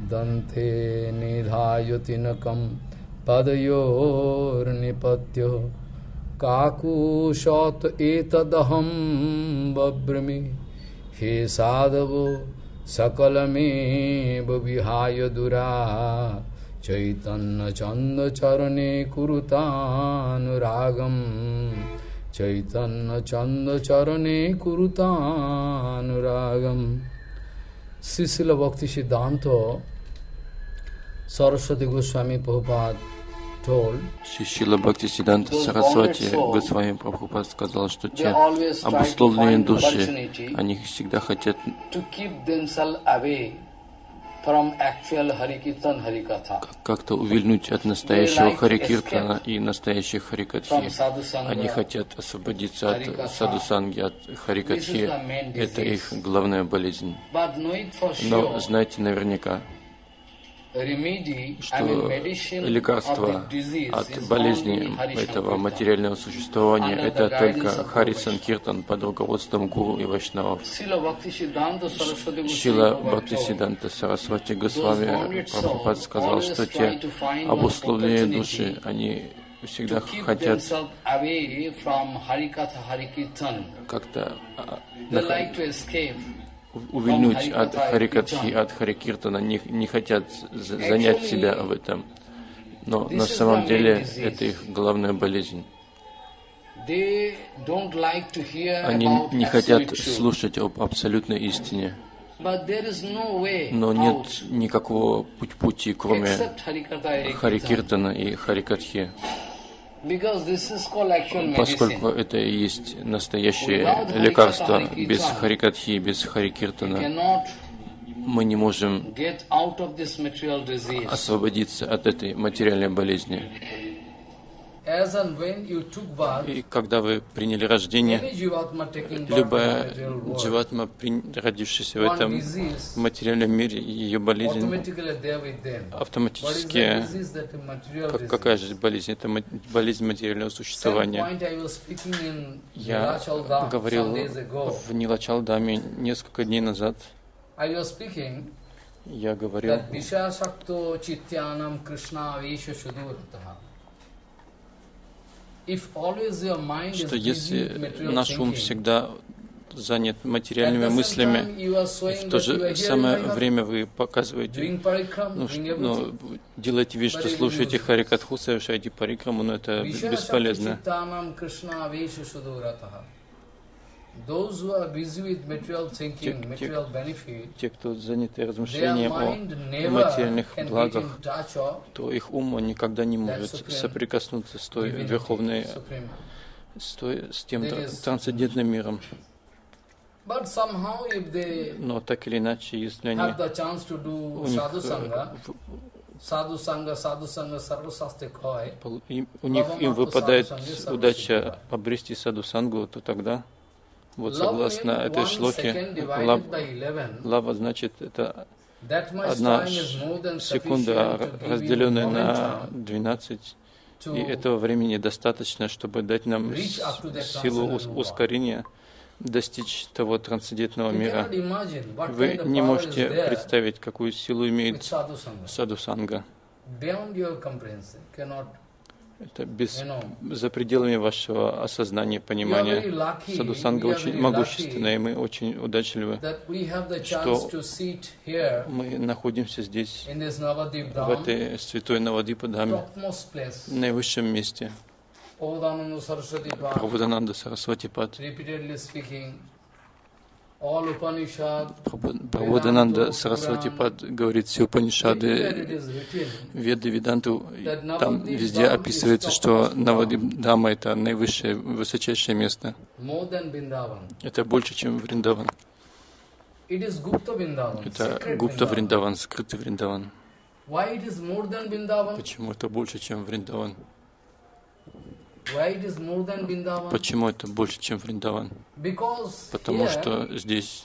Dante nidhayotinakam padayornipatyo kakushot etadaham babrami he sadavo sakalame vihaya dura Chaitanya chanda charane kurutanuragam Chaitanya chanda charane kurutanuragam Srila Bhakti Siddhanta Saraswati Goswami Prabhupada told Шрила Бхактисиддханта Сарасвати Госвами Прабхупад сказал, что те обусловленные души, они всегда хотят как-то увильнуть от настоящего Харикиртана и настоящей Харикатхи. Они хотят освободиться от садхусанги, от Харикатхи. Это их главная болезнь. Но знайте наверняка, что лекарство от болезни этого материального существования — это только Хари Санкиртан под руководством гуру и вайшнавов. Шрила Бхактисиддханта Сарасвати Госвами Прабхупад сказал, что те обусловленные души, они всегда хотят как-то увильнуть от Харикатхи, от Харикиртана, не хотят занять себя в этом. Но на самом деле это их главная болезнь. Они не хотят слушать об абсолютной истине. Но нет никакого пути, кроме Харикиртана и Харикатхи. Поскольку это и есть настоящее лекарство, без Харикатхи, без Харикиртана, мы не можем освободиться от этой материальной болезни. И когда вы приняли рождение, любая дживатма, родившаяся в этом материальном мире, ее болезнь автоматически, какая же болезнь? Это болезнь материального существования. Я говорил в Нилачалдаме несколько дней назад, я говорил, что если наш ум всегда занят материальными мыслями, в то же самое время вы показываете, делаете вид, что слушаете Харикатху, совершаете парикраму, но это бесполезно. Те, кто заняты размышлением о материальных благах, то их ум никогда не может соприкоснуться с той верховной, с тем трансцендентным миром. Но так или иначе, если они им выпадает удача обрести садхусангу, то тогда, вот согласно этой шлоке, лава значит это 1 секунда, разделенная на 12, и этого времени достаточно, чтобы дать нам силу ускорения, достичь того трансцендентного мира. Вы не можете представить, какую силу имеет садхусанга. Это за пределами вашего осознания, понимания. Садхусанга очень могущественная, и мы очень удачливы, что мы находимся здесь, в этой святой Навадипадаме, в наивысшем месте. Прабхудананда Сарасвати Пад. Прабхудананда Сарасвати Пад говорит, все Упанишады, Веды, Веданту, там везде описывается, что Навадипадама — это наивысшее, высочайшее место. Это больше, чем Вриндаван. Это Гупта Вриндаван, скрытый Вриндаван. Почему это больше, чем Вриндаван? Почему это больше, чем Вриндаван? Потому что здесь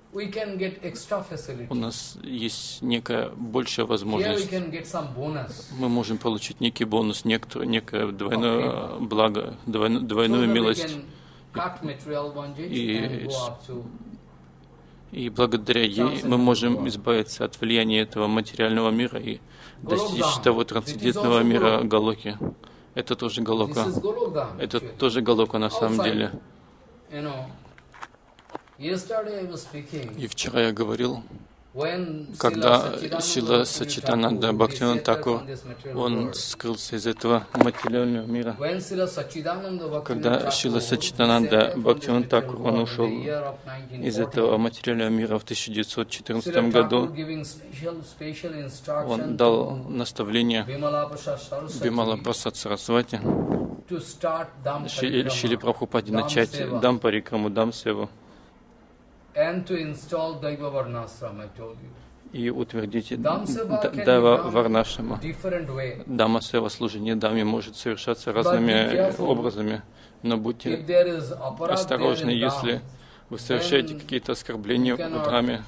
у нас есть некая большая возможность. Мы можем получить некий бонус, некое двойное благо, двойную милость. И благодаря ей мы можем избавиться от влияния этого материального мира и достичь того трансцендентного мира Галоки. Это тоже Галока. Это тоже Галока на самом деле. И вчера я говорил, когда Шрила Саччитананда Бхактивинода Тхакур, он скрылся из этого материального мира. Когда Шрила Саччитананда Бхактивинода Тхакур, он ушел из этого материального мира в 1914 году, он дал наставление Бимала Прасад Сарасвати Шриле Прабхупаде начать Дампарикраму, Дамсеву и утвердить Дайва Варнашрама. Дама-сева, служение даме, может совершаться разными образами, но будьте осторожны, если вы совершаете какие-то оскорбления в драме,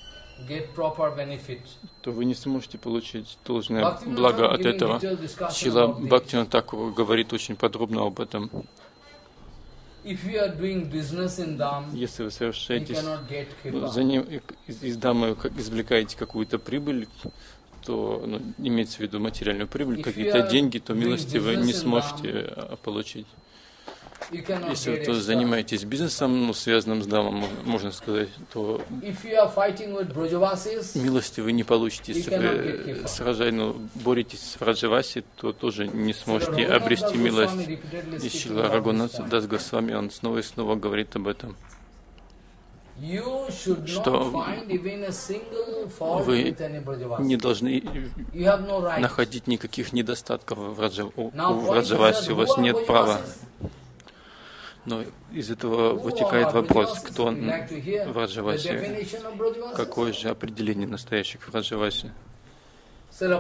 то вы не сможете получить должное благо от этого. Шрила Бхактивинода Тхакур говорит очень подробно об этом. Если вы совершаете из дамы, извлекаете какую-то прибыль, то имеется в виду материальную прибыль, какие-то деньги, то милости вы не сможете получить. Если вы занимаетесь бизнесом, связанным с дамом, можно сказать, то милости вы не получите. Если вы боретесь с Враджаваси, то тоже не сможете обрести милость. И Шрила Рагунат Дас Госвами, он снова и снова говорит об этом, что вы не должны находить никаких недостатков в Враджаваси, у вас нет права. Но из этого вытекает вопрос, кто Враджаваси, какое же определение настоящих Враджаваси. Шрила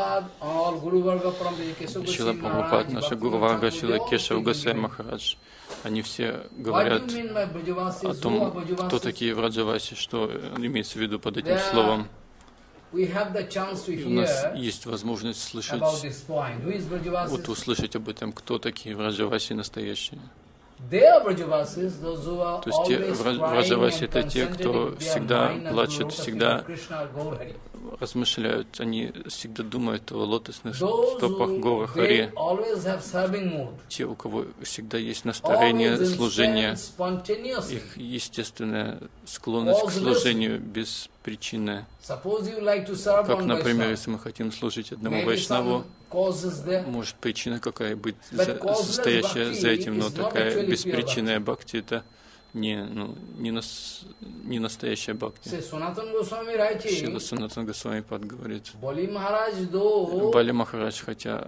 Прабхупад, наша Гуру Варга, Шрила Кешав Госвами Махарадж, они все говорят о том, кто такие Враджаваси, что имеется в виду под этим словом. И у нас есть возможность слышать, услышать об этом, кто такие Враджаваси настоящие. То есть те Враджаваси — это те, кто всегда плачет, всегда размышляют, они всегда думают о лотосных стопах Гора Хари. Те, у кого всегда есть настроение служения, их естественная склонность к служению без причины. Как, например, если мы хотим служить одному вайшнаву, может причина какая быть, состоящая за этим, но такая беспричинная бхакти — это не настоящая бхакти. Шрила Санатан Госвами Пад говорит, Бали Махарадж, хотя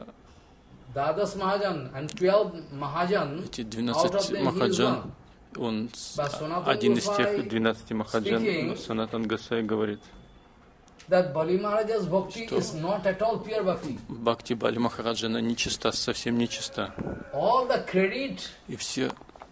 эти 12 Махаджан, он один из тех 12 Махаджан, но Санатан Госвами говорит, что бхакти Бали Махараджана нечиста, совсем нечиста. И все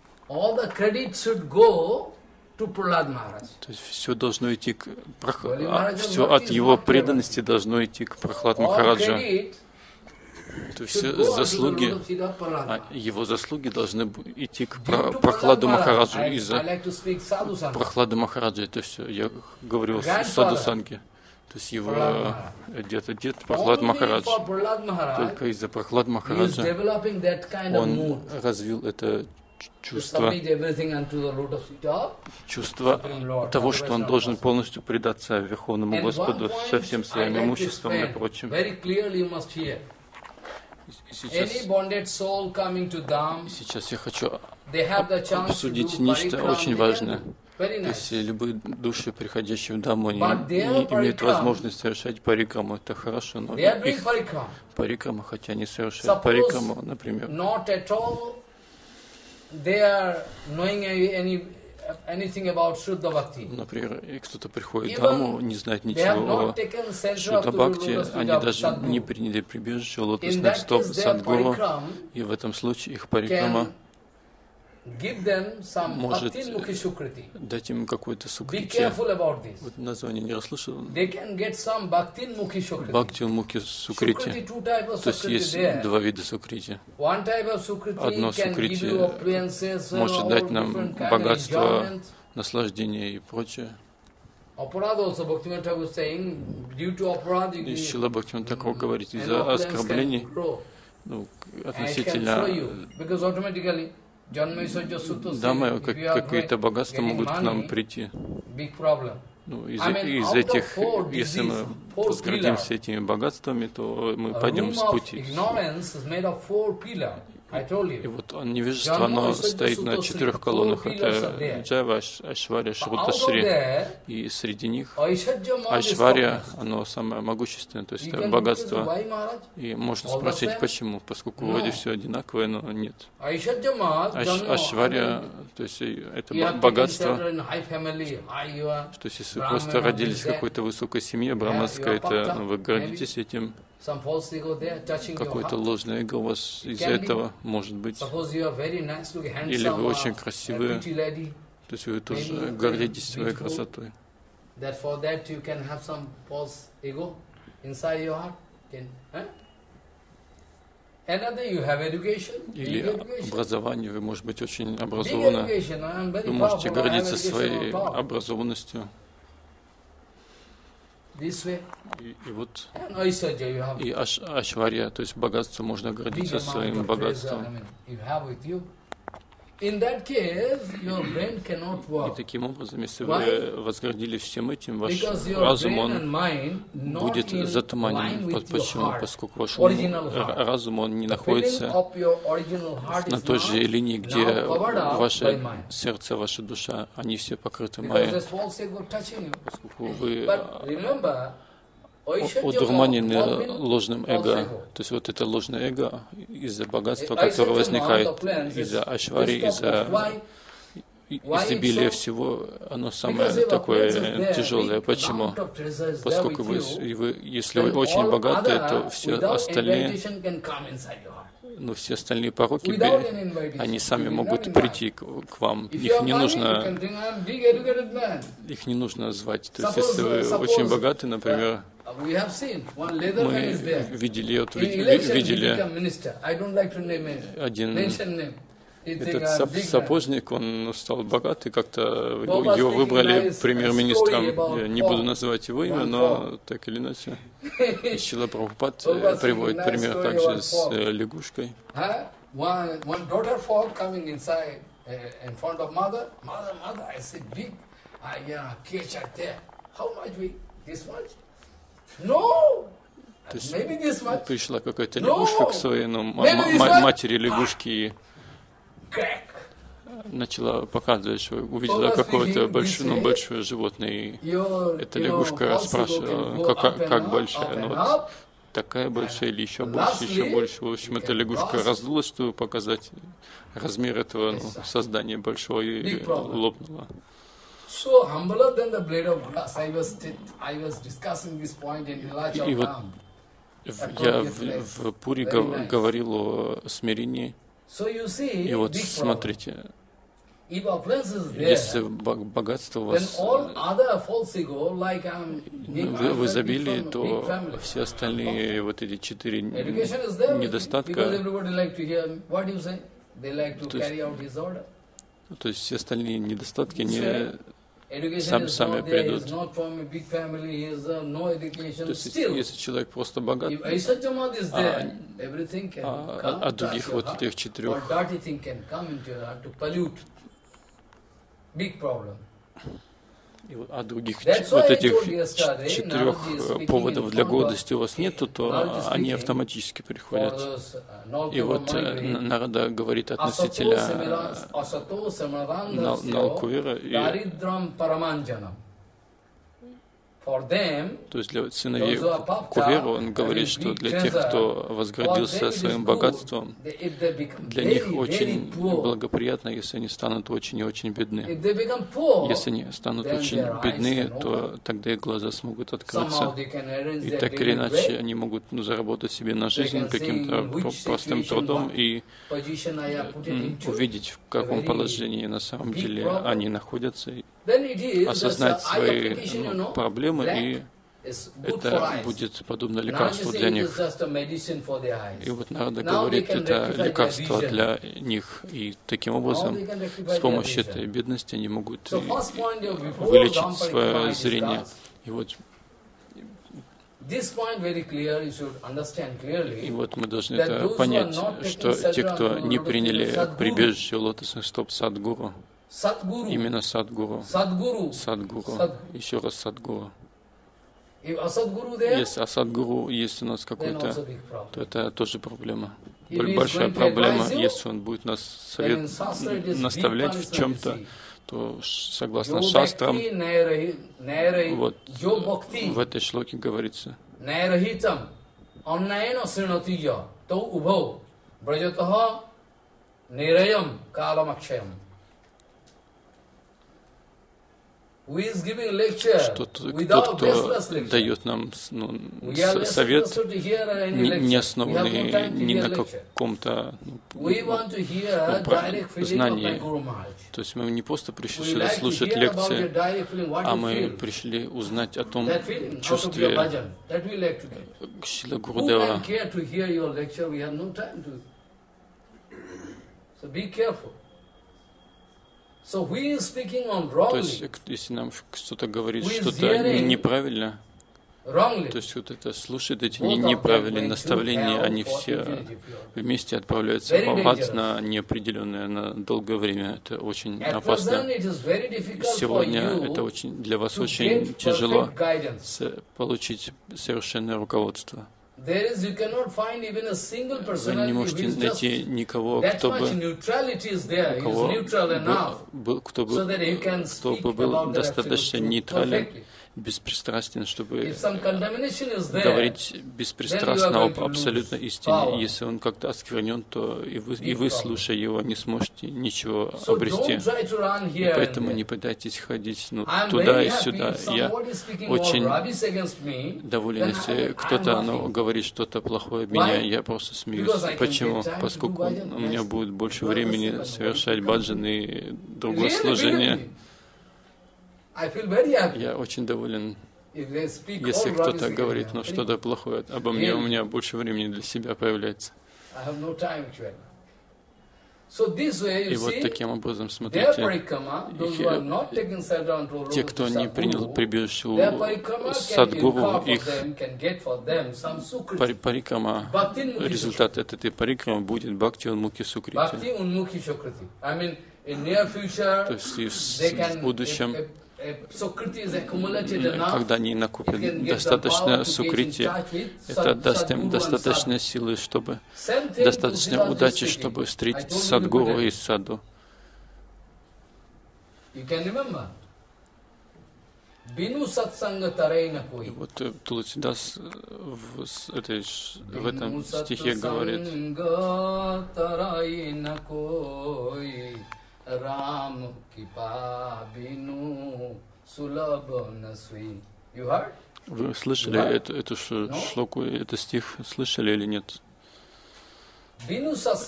то есть все должно идти к все от его преданности должно идти к Прахлад Махараджа. То есть все заслуги, его заслуги должны идти к Прахладу Махараджу. Из-за Прахлада Махараджа это все. Я говорил Садхусанге. То есть его дед Прахлад Махарадж. Только из-за Прахлад Махараджа он развил это чувство того, что он должен полностью предаться Верховному Господу со всем своим имуществом и прочим. Сейчас я хочу обсудить нечто очень важное. То есть любые души, приходящие в Дамму, они имеют возможность совершать парикраму. Это хорошо, но их парикрама, хотя они совершают парикраму, например, например, кто-то приходит в Дамму, не знает ничего о Шудда Бхакти, они даже не приняли прибежище у лотосных стоп Садгуру, и в этом случае их парикрама может дать им какой-то сукрити. Вот название не расслышал. Бхакти-мукхи сукрити. То есть есть два вида сукрити. Одно сукрити может дать нам богатство, наслаждение и прочее. И Шрила Бхактивинода Тхакур говорит, из-за оскорблений, ну, относительно дамы, какие-то богатства могут к нам прийти. Ну, из этих, если мы гордимся этими богатствами, то мы пойдем с пути. И вот невежество, оно стоит на 4 колоннах. Это Джайва, Айшварья, Шрута, Шри. И среди них Айшварья, оно самое могущественное, то есть это богатство. И можно спросить, почему, поскольку вроде все одинаковое, но нет. Айшварья, то есть это богатство, то есть если вы просто родились в какой-то высокой семье браманской, это вы гордитесь этим. Какое-то ложное эго у вас из-за этого может быть. Или вы очень красивые, то есть вы тоже гордитесь своей красотой. Или образование, вы можете быть очень образованы, вы можете гордиться своей образованностью. И вот и Айшварья, то есть богатство, можно гордиться своим богатством. И таким образом, если вы возгордились всем этим, ваш разум, он будет затуманен. Почему? Поскольку ваш разум, он не находится на той же линии, где ваше сердце, ваша душа, они все покрыты майей. Поскольку вы одурманены ложным эго. То есть вот это ложное эго из-за богатства, которое возникает из-за айшварьи, из-за изобилия всего, оно самое такое тяжелое. Почему? Поскольку если вы очень богаты, то все остальные, все остальные пороки, они сами могут прийти к вам. Их не нужно звать. То есть если вы очень богаты, например, мы видели один сапожник, он стал богатый, как-то его выбрали премьер-министром. Я не буду называть его имя, но так или иначе. Шрила Прабхупад приводит пример также с лягушкой. То есть пришла какая-то лягушка к своей матери лягушки и начала показывать, что увидела какое-то большое животное. И эта лягушка спрашивала, как большая. Ну, вот такая большая или еще больше, еще больше. В общем, эта лягушка раздулась, чтобы показать размер этого создания большого, и лопнула. И вот я в Пури говорил о смирении. И вот смотрите, если богатство у вас в изобилии, то все остальные вот эти 4 недостатка, то есть все остальные недостатки не сами придут. То есть, если человек просто богат, а других вот этих 4 других вот этих 4 поводов для гордости у вас нету, то они автоматически приходят. И вот Нарада говорит относительно Налкувира, то есть для сыновей Кувера он говорит, что для тех, кто возгордился своим богатством, для них очень благоприятно, если они станут очень и очень бедны. Если они станут очень бедны, то тогда их глаза смогут открыться. И так или иначе они могут заработать себе на жизнь каким-то простым трудом и увидеть, в каком положении на самом деле они находятся, осознать свои проблемы и это будет подобно лекарству для них. И вот Нарада говорит, это лекарство для них. И таким образом, с помощью этой бедности они могут вылечить свое зрение. И вот мы должны это понять, что те, кто не приняли прибежище у лотосных стоп Садгуру, именно Садгуру, еще раз Садгуру. Если Асадгуру есть у нас какой-то, то это тоже проблема. Большая проблема, если он будет нас наставлять в чем-то, то согласно шастрам, вот в этой шлоке говорится, что тот, кто дает нам совет, не основанный ни на каком-то знании. То есть мы не просто пришли сюда слушать лекции, а мы пришли узнать о том чувстве Шрила Гурудева. То есть, если нам что-то говорит, что-то неправильно, то есть вот это слушает эти неправильные наставления, они все вместе отправляются в ад на неопределенное, на долгое время. Это очень опасно. Сегодня это для вас очень тяжело получить совершенное руководство. Вы не можете найти никого, кто бы был достаточно нейтрален, беспристрастен, чтобы говорить беспристрастно об абсолютной истине. Если он как-то осквернен, то и вы, слушая его, не сможете ничего обрести. И поэтому не пытайтесь ходить туда и сюда. Я очень доволен, если кто-то говорит что-то плохое об меня, я просто смеюсь. Почему? Поскольку у меня будет больше времени совершать баджан и другое служение. Я очень доволен, если кто-то говорит, что-то плохое обо мне, у меня больше времени для себя появляется. И вот таким образом, смотрите, те, кто не принял прибежище у Садгуру, их парикрама, результат этой парикрамы будет Бхакти Унмухи Сукрити. То есть в будущем, когда они накопят достаточно сукрити, это даст им достаточно силы, достаточно удачи, чтобы встретить Садгуру и Саду. И вот Туласидас в этом стихе говорит, Ram Kipa Binu Sulabha Nasvi. You heard? Вы слышали эту шлоку, этот стих, слышали или нет? И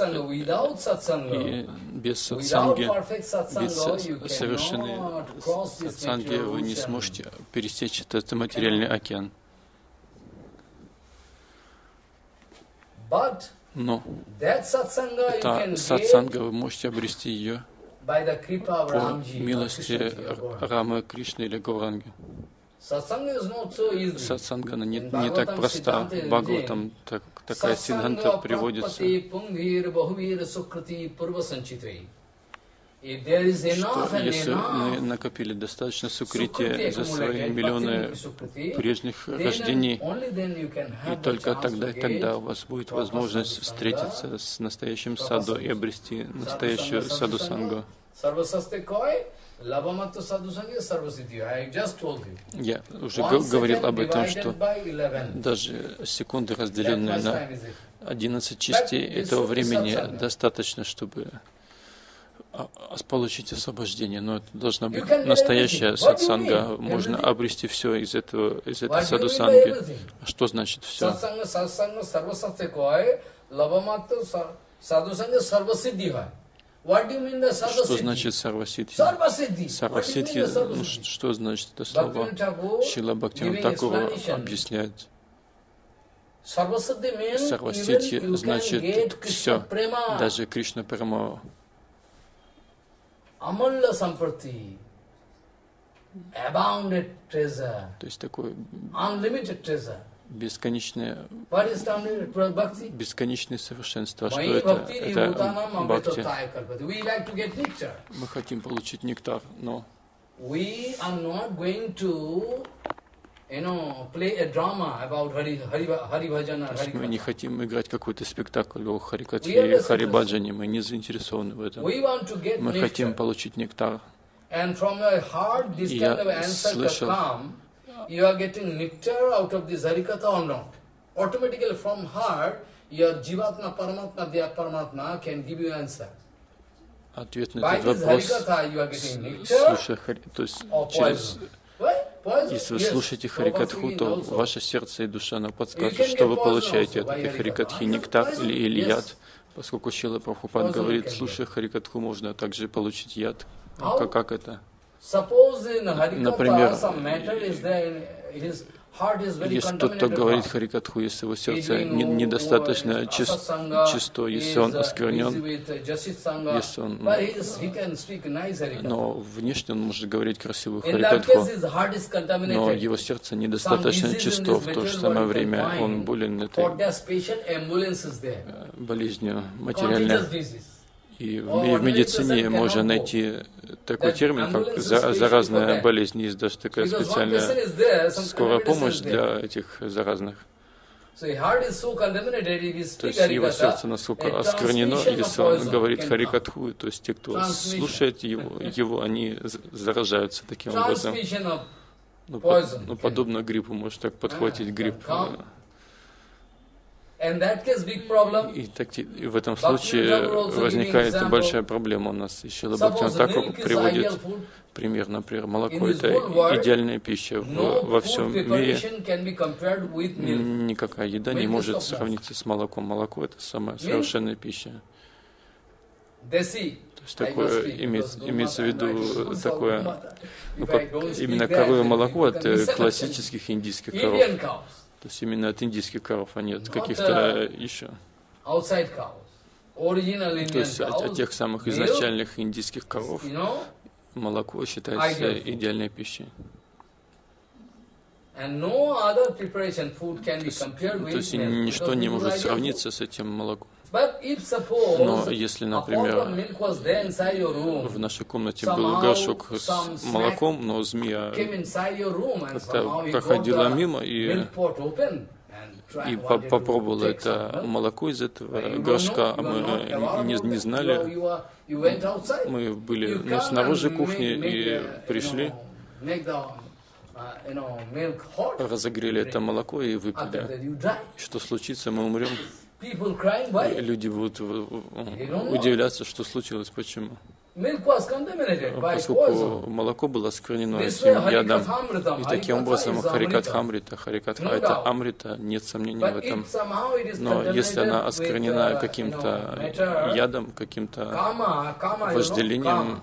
без сатсанги, без совершенной сатсанги вы не сможете пересечь этот материальный океан. Но эта сатсанга, вы можете обрести ее по милости Рамы, Кришны или Гауранги. Сатсанга не так проста. В Бхагаватам такая сиддханта приводится, что если мы накопили достаточно сукрити за свои миллионы прежних рождений, и только тогда, когда у вас будет возможность встретиться с настоящим саду и обрести настоящую саду-сангу. Я уже говорил об этом, что даже секунды, разделенные на 11 частей этого времени, достаточно, чтобы получить освобождение, но это должна быть настоящая сатсанга. Можно обрести все из этой саду-санги. А что значит все? Что значит сарвасидхи? Сарвасидхи, ну, что значит это слово? Шрила Бхактивинода Тхакур объясняет. Сарвасидхи значит все, даже Кришна Према. То есть такой бесконечное совершенство. Что это? Это бхакти. Мы хотим получить нектар, но мы не хотим играть какой-то спектакль о Харикатхе и Харибаджане, мы не заинтересованы в этом. Мы хотим получить нектар. И я слышал, you are getting nectar out of this Harikatha or not. Automatically from heart, your Jivatma, Paramatma, Dya Paramatma can give you answer. Ответ на этот вопрос, слушая то есть если вы слушаете Харикатху, то ваше сердце и душа нам подскажут, что вы получаете от этой Харикатхи, нектар или яд. Поскольку Шрила Прабхупад говорит, слушая Харикатху, можно также получить яд. Как это? Например, если тот, кто говорит Харикатху, если его сердце недостаточно чисто, если он осквернен, если он, но внешне он может говорить красивую Харикатху, но его сердце недостаточно чисто, в то же самое время он болен этой болезнью материальной. И в медицине можно найти такой термин, как заразная болезнь. Есть даже такая специальная скорая помощь для этих заразных. То есть его сердце насколько осквернено, если он говорит Харикатху, то есть те, кто слушает его, они заражаются таким образом. Ну, подобно гриппу, может так подхватить грипп. И в этом случае возникает большая проблема у нас. Шрила Бхактивинода Тхакур приводит пример, например, молоко — это идеальная пища. Во всем мире никакая еда не может сравниться с молоком. Молоко — это самая совершенная пища. То есть такое имеется в виду такое, ну, как именно коровье молоко от классических индийских коров. То есть именно от индийских коров, а не от каких-то еще. То есть от тех самых изначальных индийских коров молоко считается идеальной пищей. То есть ничто не может сравниться с этим молоком. Но если, например, в нашей комнате был горшок с молоком, но змея как-то проходила мимо и попробовала это молоко из этого горшка, а мы не знали. Мы были снаружи кухни и пришли, разогрели это молоко и выпили. Что случится, мы умрем. Люди будут удивляться, что случилось, почему. Поскольку молоко было осквернено этим ядом. И таким образом Харикатхамрита, Харикатха — это амрита, нет сомнений в этом. Но если она осквернена каким-то ядом, каким-то вожделением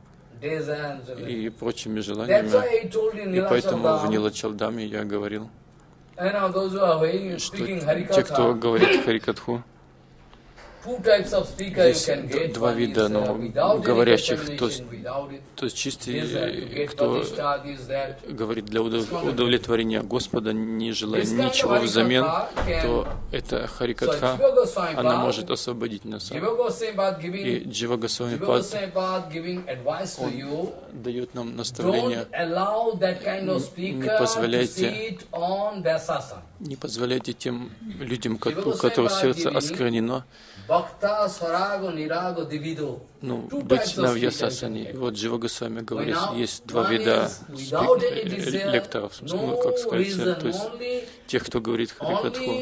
и прочими желаниями, и поэтому в Нилачалдаме я говорил, что те, кто говорит Харикатху, есть два вида, но говорящих, то есть чистый, кто говорит для удовлетворения Господа, не желая ничего взамен, то это Харикатха, она может освободить нас. И Джива Госвами Пад, он дает нам наставление: не позволяйте тем людям, у которых сердце осквернено, быть на Вьясасане. Вот Джива Госвами говорит, есть два вида лекторов, ну, как сказать, то есть тех, кто говорит Харикатху.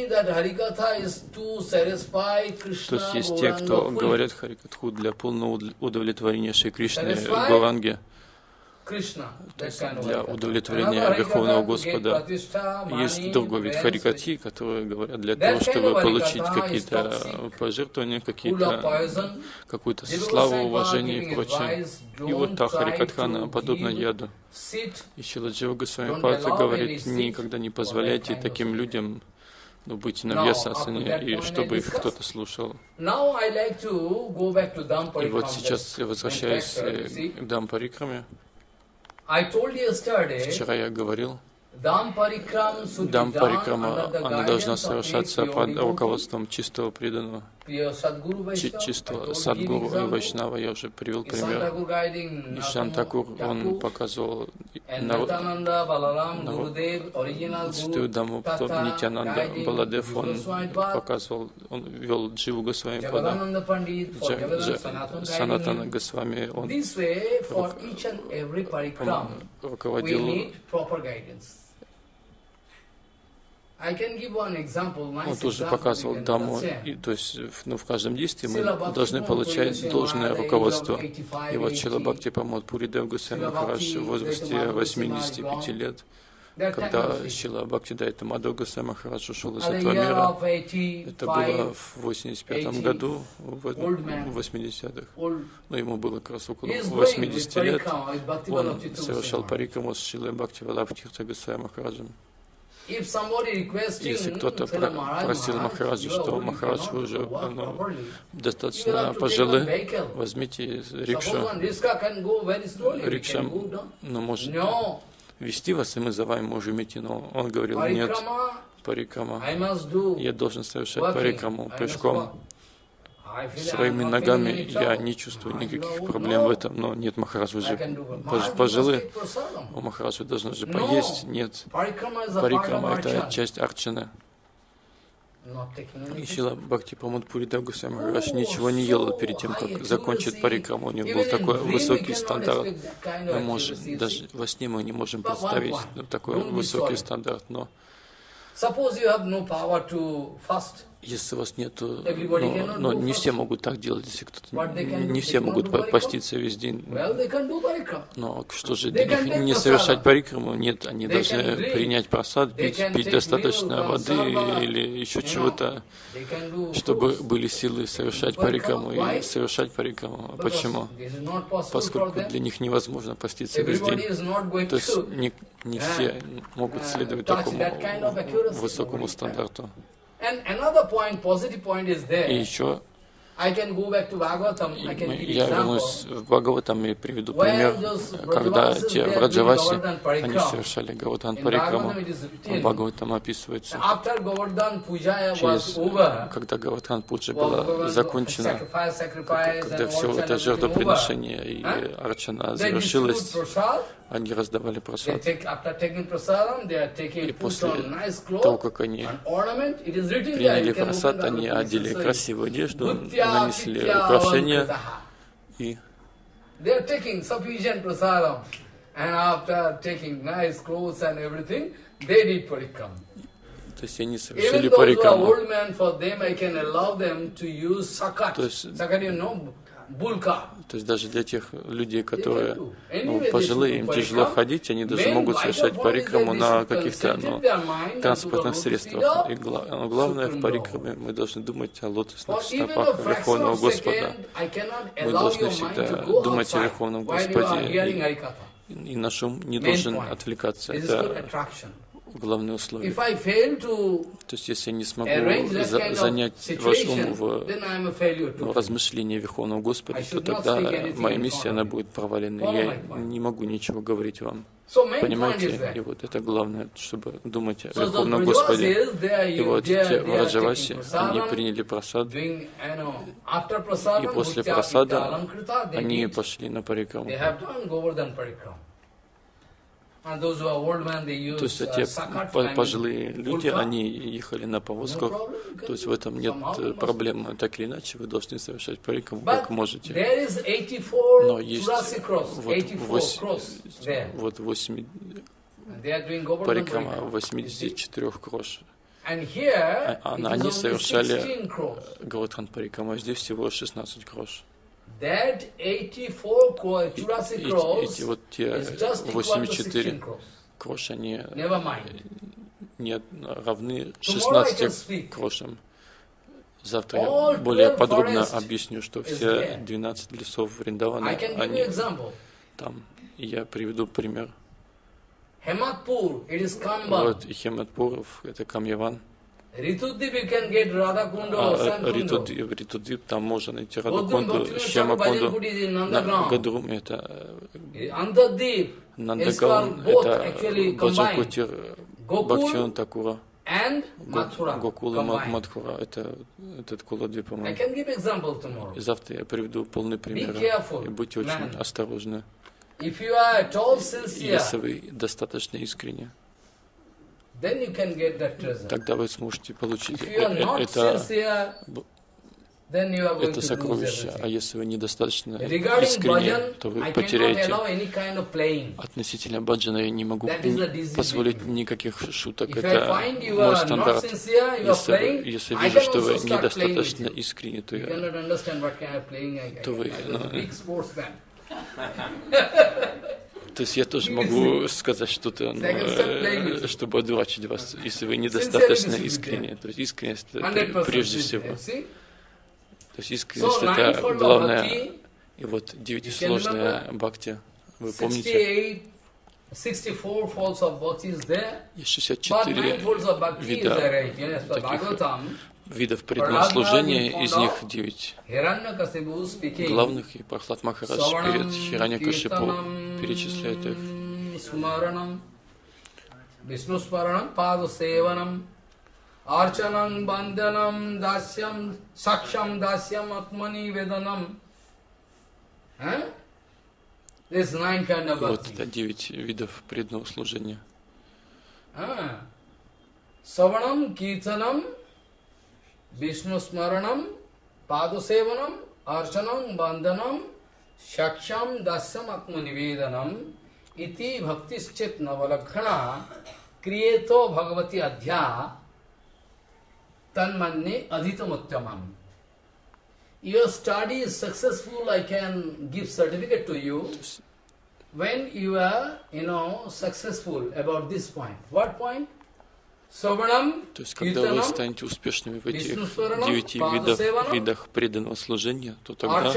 То есть есть те, кто говорят Харикатху для полного удовлетворения Шри Кришны, Гауранги. для удовлетворения Верховного Господа. Есть другой вид харикатхи, которые говорят для того, чтобы получить какие-то пожертвования, какую-то славу, уважение и прочее. И вот та харикатха, она подобна яду. И Шрила Джива Госвами Пад говорит, никогда не позволяйте таким людям быть на вьясасане, и чтобы их кто-то слушал. И вот сейчас я возвращаюсь к Дампарикраме. Вчера я говорил, Дампарикрама, она должна совершаться под руководством чистого преданного, чистого Садгуру и Вайшнава. Я уже привел пример. Ишан Такур, он показывал Святую Даму, Нитянанда Баладев, он показывал, он вел Дживу Госвами Пада, Санатана Госвами, он руководил. Он тоже показывал Даму, и, то есть в каждом действии мы должны получать должное руководство. И вот Шрила Бхакти Прамод Пури Дев Госвами Махарадж в возрасте 85 лет, когда Шрила Бхактидайта Мадхава Госвами Махарадж ушел из этого мира, это было в 85 году, в 80-х, но ему было как раз около 80 лет, он совершал парикраму с Шрилой Бхакти Валабхатиртха Госвами Махараджем. Если кто-то просил Махараджа, что Махарадж, вы уже достаточно пожилы, возьмите рикшу. Рикша может вести вас, и мы за вами можем идти. Но он говорил, нет, парикрама. Я должен совершать парикраму пешком. Своими ногами я не чувствую никаких проблем в этом, но нет, Махарадж, вы же пожилы, у Махараджа должны же поесть, нет, парикрама — это часть арчаны. И Шрила Бхакти Прамод Пури Дев Госвами Махарадж ничего не ел перед тем, как закончить парикраму, у него был такой высокий стандарт, мы можем, даже во сне мы не можем представить такой высокий стандарт, но если у вас нет, но не все могут так делать, если кто-то, не все могут поститься весь день. Но что же, для них не совершать парикраму? Нет, они должны принять прасад, пить достаточно воды или еще чего-то, чтобы были силы совершать парикраму и совершать парикраму. Почему? Поскольку для них невозможно поститься весь день. То есть не все могут следовать такому высокому стандарту. И еще я вернусь в Бхагаватам и приведу пример, когда те Враджаваси, они совершали Говардхан Парикраму. В Бхагаватам описывается, когда Говардхан Пуджа была закончена, когда все это жертвоприношение и арчана завершилось, они раздавали прасад. И после того, как они приняли прасад, они одели красивую одежду, нанесли украшения и то есть они совершили парикраму. То есть даже для тех людей, которые пожилые, им тяжело ходить, они даже могут совершать парикраму на каких-то транспортных средствах. И главное в парикраме мы должны думать о лотосных стопах Верховного Господа. Мы должны всегда думать о Верховном Господе, и наш ум не должен отвлекаться. Это главное условие. То есть, если я не смогу занять ваш ум в размышлении Верховного Господа, то тогда моя миссия, она будет провалена. Я не могу ничего говорить вам. Понимаете? И вот это главное, чтобы думать о Верховном Господе. И вот те Враджаваси, они приняли прасад, и после прасада они пошли на парикраму. То есть те пожилые люди, они ехали на повозках, то есть в этом нет проблем. Так или иначе, вы должны совершать парикраму, как можете. Но есть парикрама 84 крош. Они совершали Говардхан Парикраму, а здесь всего 16 крош. Эти вот те 84 крош, они не равны 16 крошам. Завтра я более подробно объясню, что все 12 лесов Вриндавана, они там. И я приведу пример. Вот и Хематпур, это Камьяван. Ритудип, там можно найти Радакунду, Шьямакунду, Гадрум, это Нандагаон, это Баджакутир, Бхактивинода Такура, Гокула, Мадхура, это Куладвип, по-моему. И завтра я приведу полный пример, и будьте очень осторожны. Если вы достаточно искренне, тогда вы сможете получить это сокровище. А если вы недостаточно искренне, то вы потеряете. Относительно баджана я не могу позволить никаких шуток. Это мой стандарт. Если вижу, что вы недостаточно искренне, то вы... То есть я тоже могу сказать что-то, чтобы одурачить вас, если вы недостаточно искренне. То есть искренность это прежде всего. То есть искренность это главное. И вот девятисложная бхакти, вы помните? Есть 64 вида таких видов преданного служения, из них 9 главных, и Прахлад Махарадж перед Хираньякашипу перечисляет их. Vishnu Sparanam, Pada Sevanam, Archanam, Bandhanam, Dasyam, Saksham, Dasyam, Atmani, Vedanam. This 9 kind of вот это 9 видов преданного служения. Savanam, Kirtanam, Vishnu Smaranam, Pada Sevanam, Archanam, Bandhanam, Saksham, Dasyam, Atmani, Vedanam. Iti bhaktischet navalakkhana kriyeto bhagavati adhya tanmanne adhitamuttamam. Your study is successful, I can give certificate to you. When you are, successful about this point. What point? Savanam, то есть, когда вы станете успешными в этих 9 видах преданного служения, то тогда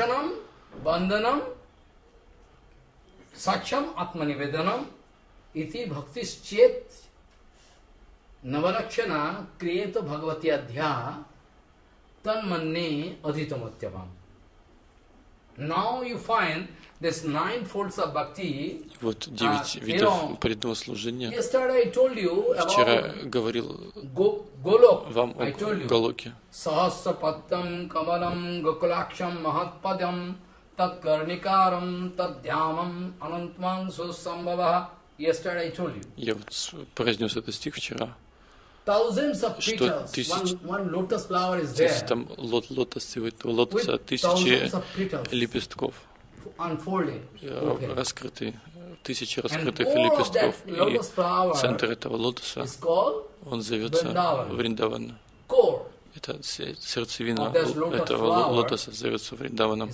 Saksham Atmanivedanam iti bhaktischet navalakshana kriyeta bhagavati adhya tanmanne adhitamutyamam. Now you find this 9 folds of bhakti. Вот 9 видов преданного служения. Вчера говорил вам о Галоке. Sahasrapattam kamalam gokulaksham mahatpadam Tat karnikaram, tat dhyamam, anantman susambhava. Yesterday I told you. Я вот произнес этот стих вчера. Thousands of petals, one lotus flower is there. Там лотос лотоса, тысячи лепестков, раскрытые, тысячи раскрытых лепестков. И центр этого лотоса, он зовется Вриндаван. Это сердцевина этого лотоса зовется Вриндаваном.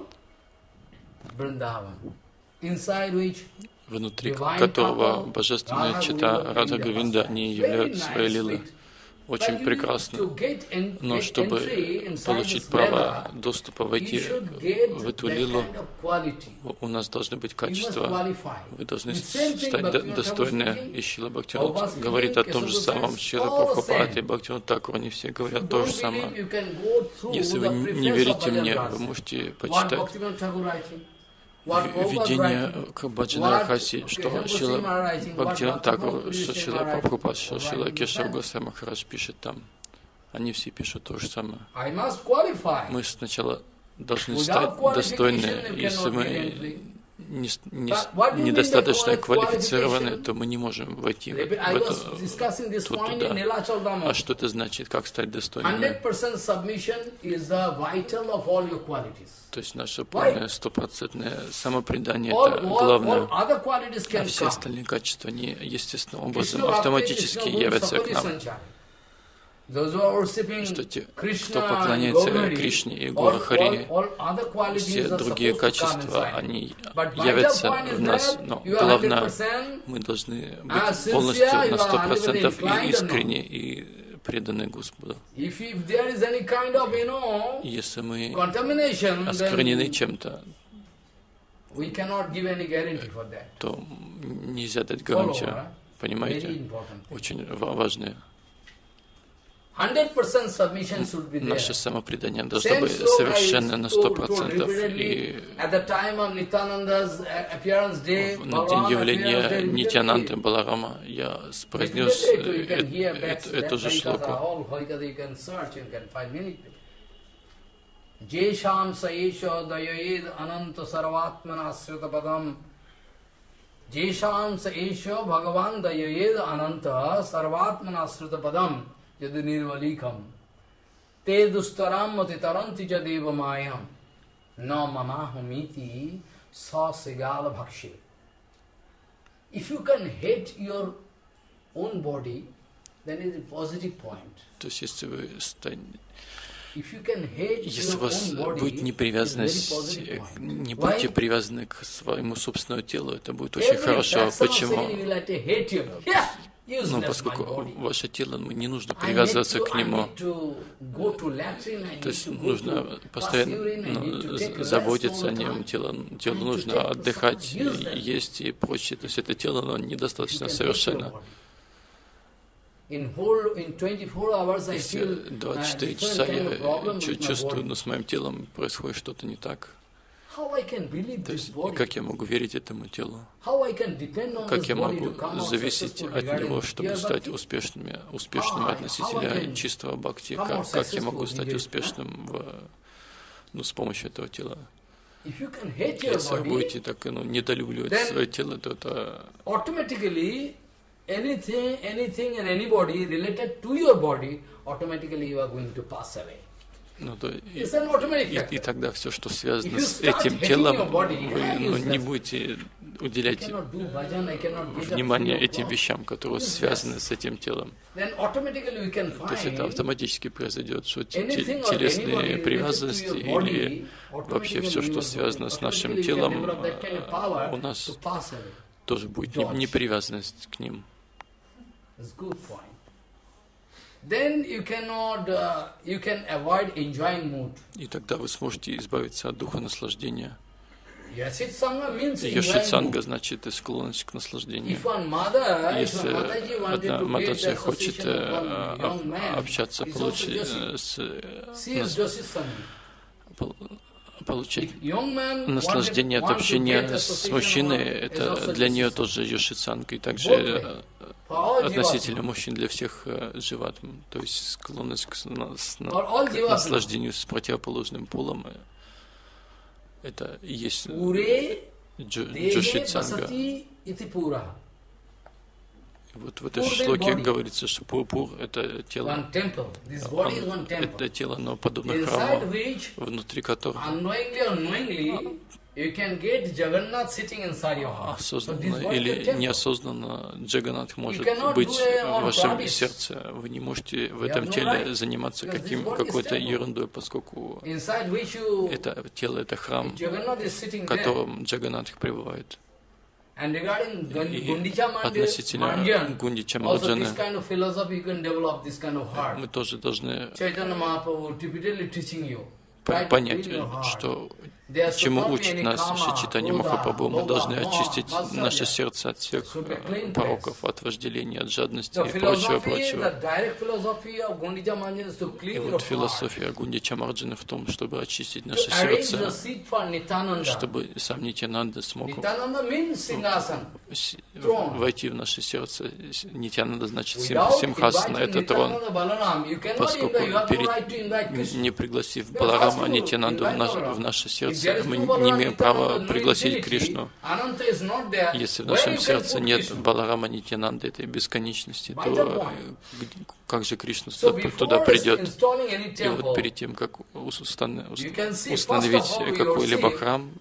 Внутри которого божественная чита Радха Говинда, они являют свои лилы очень прекрасно. Но чтобы получить право доступа войти в эту лилу, у нас должны быть качества. Вы должны стать достойны. И Шрила Бхактивинод говорит о том же самом. Шрила Прабхупад и Бхактивинод Такур, они все говорят то же самое. Если вы не верите мне, вы можете почитать введение к Баджана Рахаси, что Шрила Бхактивинод Такур, что Шрила Прабхупад, что Шрила Кешав Госвами Махарадж пишет там. Они все пишут то же самое. Мы сначала должны стать достойны. Если мы недостаточно квалифицированы, то мы не можем войти в это, туда. А что это значит, как стать достойными? То есть наше полное, стопроцентное самопредание — это главное. А все остальные качества, они естественным образом автоматически явятся к нам. что те, кто поклоняется Кришне и Гора-Хари, все другие качества, они явятся в нас, но главное, мы должны быть полностью на 100% и искренне, и преданы Господу. Если мы осквернены чем-то, то нельзя дать гарантию. Понимаете? Очень важное. Наше самопредание должно быть совершенно на 100%. И на день явления Нитьянанды Баларама я произнес эту же шлоку. Jesham saesha dayayed ananta sarvatmana sritapadam. Jesham saesha bhagavan dayayed ananta sarvatmana sritapadam yadi nirvalikam. Te dustaram matitaranti jadeva mayam. Na mamahumiti sa sigala bhakshi. If you can hate your own body, then it is a positive point. То есть, если у вас будет непривязанность, не будете привязаны к своему собственному телу, это будет очень хорошо. Почему? Ну, поскольку ваше тело, не нужно привязываться к нему. То есть нужно постоянно заботиться о нем, телу нужно отдыхать, есть и прочее. То есть это тело, оно недостаточно совершенно. Если 24 часа я чувствую, но с моим телом происходит что-то не так. То есть, как я могу верить этому телу? Как я могу зависеть от него, чтобы стать успешным относительно чистого бхакти? Как я могу стать успешным с помощью этого тела? Если вы будете так недолюбливать свое тело, то это anything and anybody related to your body, automatically you are going to pass away. И тогда все, что связано с этим телом, вы не будете уделять внимание этим вещам, которые связаны с этим телом. То есть это автоматически произойдет, что телесные привязанности или вообще все, что связано с нашим телом, у нас тоже будет непривязанность к ним. И тогда вы сможете избавиться от духа наслаждения. Йошит-санга значит склонность к наслаждению. Если одна Матаджи хочет общаться, получать наслаждение от общения с мужчиной, это для нее тоже йошит-санга, и также относительно мужчин для всех дживатм, то есть склонность к наслаждению с противоположным полом, это и есть джошит-санга. Вот в этой шлоке говорится, что Пурпур — это тело. Это тело, но подобно храму, внутри которого осознанно или неосознанно Джаганнат может быть в вашем сердце. Вы не можете в этом теле заниматься какой-то ерундой, поскольку это тело — это храм, в котором Джаганнат пребывает. И относительно Гундича Марджаны мы тоже должны понять, что чему учит нас Шри Чайтанья Махапрабху. Мы должны очистить наше сердце от всех пороков, от вожделения, от жадности и прочего. И вот философия Гундича Марджаны в том, чтобы очистить наше сердце, чтобы сам Нитьянанда смог войти в наше сердце. Нитьянанда значит Симхасана, это трон. Поскольку не пригласив Баларама Нитьянанду в наше сердце, мы не имеем права пригласить Кришну. Если в нашем сердце нет Баларама Нитьянанды, этой бесконечности, то как же Кришна туда придет? И вот перед тем, как установить какой-либо храм,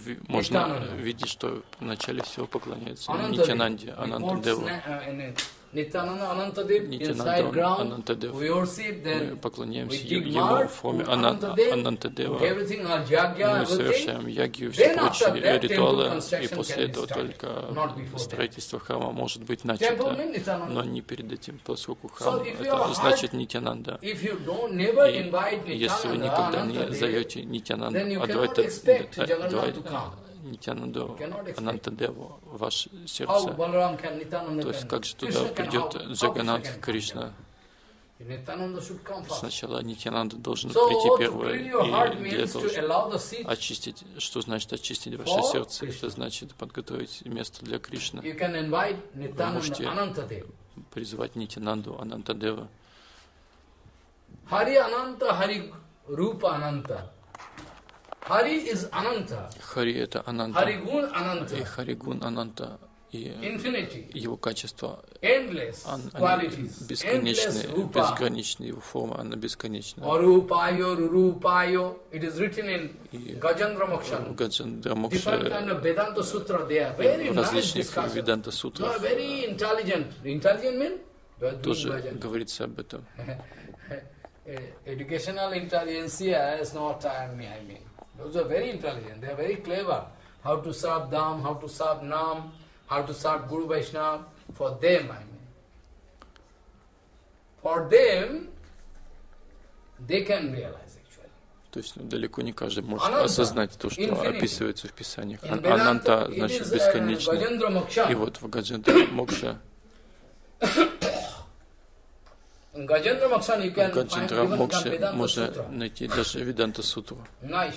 можно видеть, что вначале всего поклоняются Нитьянанде, Анантадеву. Nityananda Anantadev inside ground, we worship, then we dig mud, Анантадева. everything, our yagya, Мы совершаем ягью, все прочие ритуалы, и после этого только строительство храма может быть начато, но не перед этим, поскольку храм это значит Нитянанда. И если вы никогда не зовете Нитянанду, Нитянанду, Анантадеву, в ваше сердце, то есть как же туда придет Джаганнат Кришна? Сначала Нитянанда должен прийти первый, и для того, чтобы очистить, что значит очистить ваше сердце, это значит подготовить место для Кришны. Вы можете призвать Нитянанду, Анантадева. Hari Ananta, Hari Rupa Ananta. Hari is Ananta. Хари это Ананта. Harigun Ananta. И Харигун Ананта. И его качество, они бесконечные, безграничные, его форма, она бесконечна. Arupāyo, Rurupāyo, it is written in Gajendra В Гаджандра-мокше, different kind of Vedanta Sutra, they are very в nice различных discussions. Веданта-сутрах They are very intelligent. Intelligent means they are doing тоже bhajan. говорится об этом. Educational intelligentsia is not I mean. Those are very intelligent, they are very clever. How to serve Dham, how to serve Nam, how to serve Guru Vaishnava, for them I mean. For them, they can realize actually. То есть далеко не каждый может осознать то, что описывается в Писаниях. Ананта значит бесконечный. И вот в Гаджендра-мокше, в Гаджендра-мокше можно найти даже Веданта-сутру. Nice.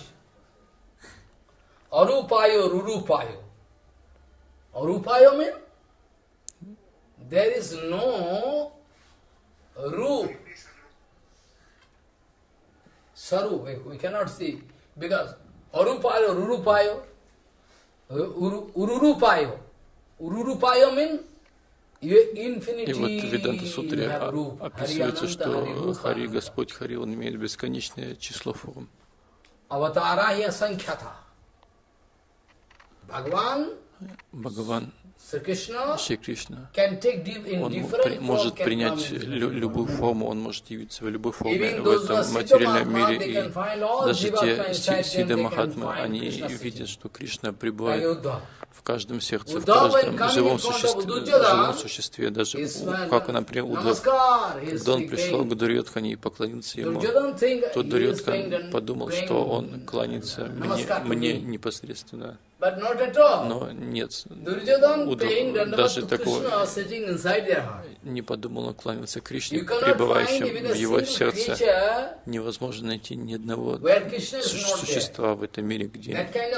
Arupāyo, Rurupāyo. Arupāyo means there is no roop. Sarup, we cannot see. Because Arupāyo, Rurupāyo, Ururupāyo. Ururupāyo means И вот в Веданта-сутре описывается, что Хари, Господь Хари, Он имеет бесконечное число форм. Аватарахья санкхята. Бхагаван, Шри Кришна, Он может принять любую форму, Он может явиться в любой форме в этом материальном мире. И даже те Сиддха Махатмы, они видят, что Кришна пребывает в каждом сердце, в каждом живом существе, даже как, например, Уддав. Когда он пришел к Дурьодхане и поклонился ему, то Дурьодхан подумал, что он кланяется мне непосредственно. Но нет, Уддав даже такого не подумал, он кланялся Кришне, пребывающим в его сердце. Невозможно найти ни одного существа в этом мире, где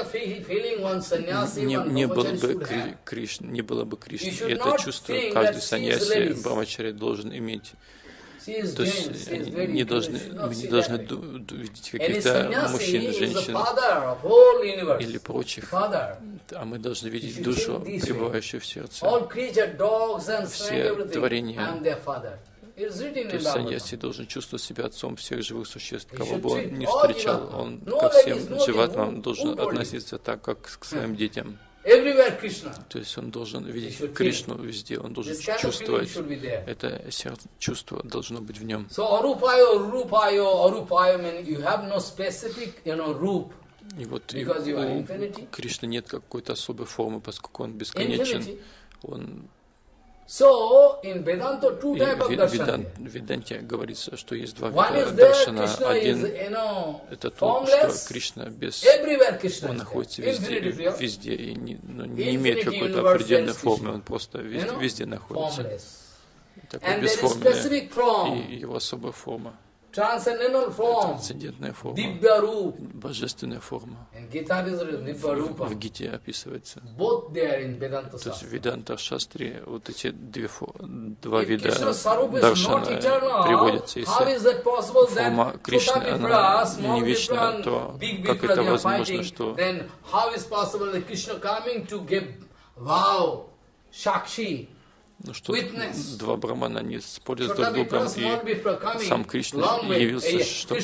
не было бы Кришны. И это чувство каждый саньяси Брахмачарья должен иметь. То есть мы не должны видеть каких-то мужчин, женщин или прочих, а мы должны видеть душу, пребывающую в сердце. Все творения. То есть саньяси должен чувствовать себя отцом всех живых существ, кого бы он ни встречал. Он ко всем животным должен относиться так, как к своим детям. То есть он должен видеть Кришну везде, он должен чувствовать. Это чувство должно быть в нем. И вот у Кришны нет какой-то особой формы, поскольку он бесконечен. Он в Веданте говорится, что есть два вида даршана. Один — это то, что Кришна он находится везде и не имеет какой-то определенной формы, он просто везде находится. Такой бесформенный. И его особая форма. Трансцендентная форма, божественная форма. В Гите описывается. То есть в Веданта-шастре вот эти два вида даршана приводятся. Если форма Кришны, она не вечна, то как это возможно, что два брамана не спорят друг с другом, и сам Кришна явился,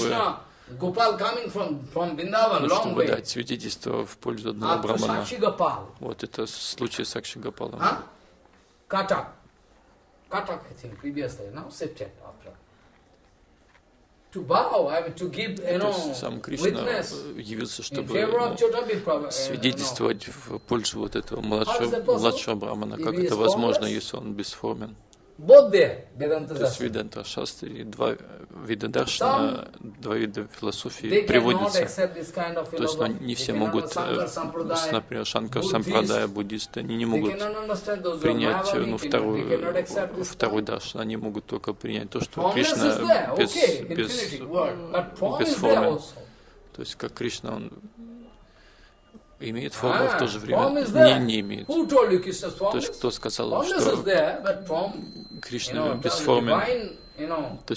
чтобы дать свидетельство в пользу одного брамана. Вот это случай с Сакши Гопалом. Katak, I think, previously, now shifted after. To bow, I mean, to give, Сам Кришна явился, чтобы свидетельствовать в пользу вот этого младшего брамана. Как это возможно, если он бесформен? То есть Веданта Шастри, два вида даршана, два вида философии приводятся. То есть не все могут, например, Шанкар Сампрадая, буддисты, они не могут принять второй даршан, они могут только принять то, что Кришна бесформен. То есть как Кришна, он имеет форму, в то же время не имеет. То есть кто сказал, что Кришна бесформен? То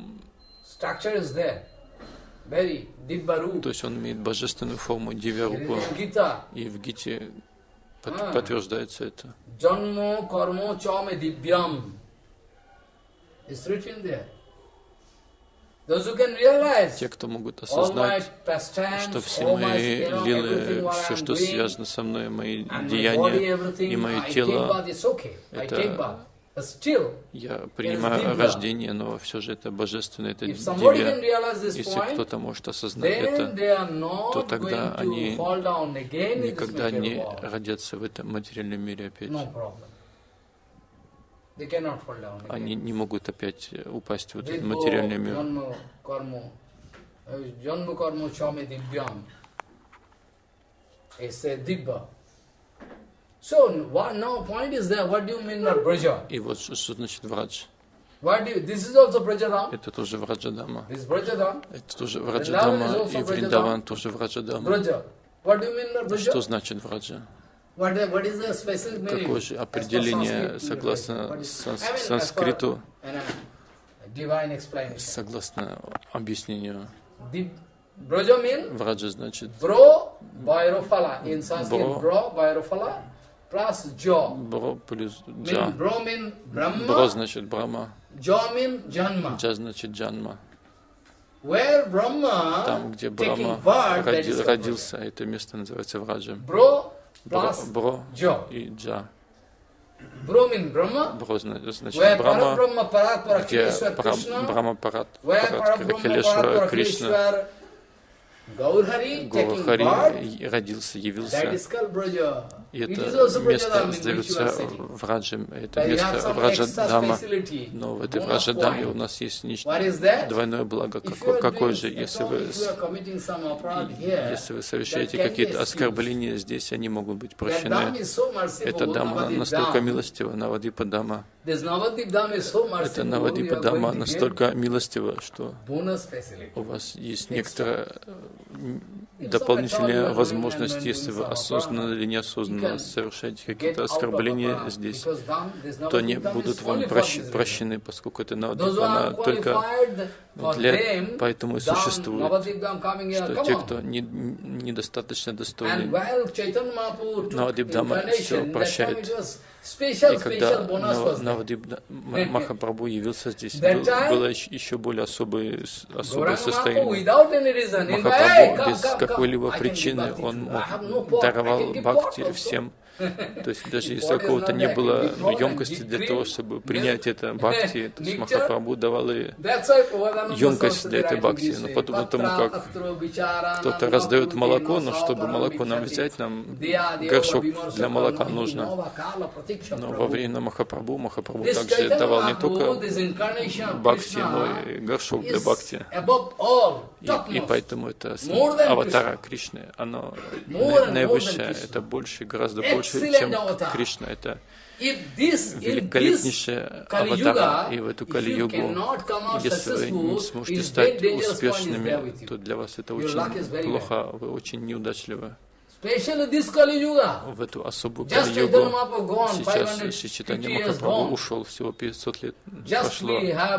есть он имеет божественную форму, дивья-рупу. И в Гите подтверждается это. Те, кто могут осознать, что все мои лилы, все, что связано со мной, мои деяния и мое тело, это я принимаю рождение, но все же это божественно, это дивья. Если кто-то может осознать это, то тогда они никогда не родятся в этом материальном мире опять. Они не могут опять упасть в этот материальный мир. И вот что значит врадж? Это тоже враджадама. Это тоже враджадама, и Вриндаван тоже враджадама. Что значит враджа? Какое же определение, согласно санскриту, согласно объяснению? Враджа значит бро плюс джа. Бро значит Брахма. Джа значит Джанма. Там, где Брахма родился, это место называется Враджа. Бро и Джа. Бро значит Брахма, где Брахма Парат, Кришна, Кришна, Гаурхари родился, явился. И это место сдается Враджем, это место Враджадама. Но в этой Враджадаме у нас есть двойное благо. Какое же, если вы совершаете какие-то оскорбления здесь, они могут быть прощены. Эта дама настолько милостива, Навадипа Дама. Это Навадипа Дама настолько милостива, что у вас есть некоторая дополнительная возможность, если вы осознанно или неосознанно совершаете какие-то оскорбления здесь, то они будут вам прощены, поскольку это Навадипа, она только поэтому и существует, что те, кто недостаточно достойны, Навадипа все прощает. И когда Навадипа Махапрабху явился здесь, было еще более особое состояние. Махапрабху без какой-либо причины, он даровал бхакти всем. То есть даже если у кого-то не было емкости для того, чтобы принять это бхакти, то есть Махапрабху давал и емкость для этой бхакти. Но потому как кто-то раздает молоко, но чтобы молоко нам взять, нам горшок для молока нужно. Но во время Махапрабху также давал не только бхакти, но и горшок для бхакти. И поэтому это аватара Кришны, оно наивысшее, это больше, гораздо больше, чем Кришна. Это великолепнейшая аватара. И в эту Кали-югу, если вы не сможете стать успешными, то для вас это очень плохо, вы очень неудачливы. В эту особую Кали-югу сейчас Чайтанья Махапрабху ушел, всего 500 лет прошло.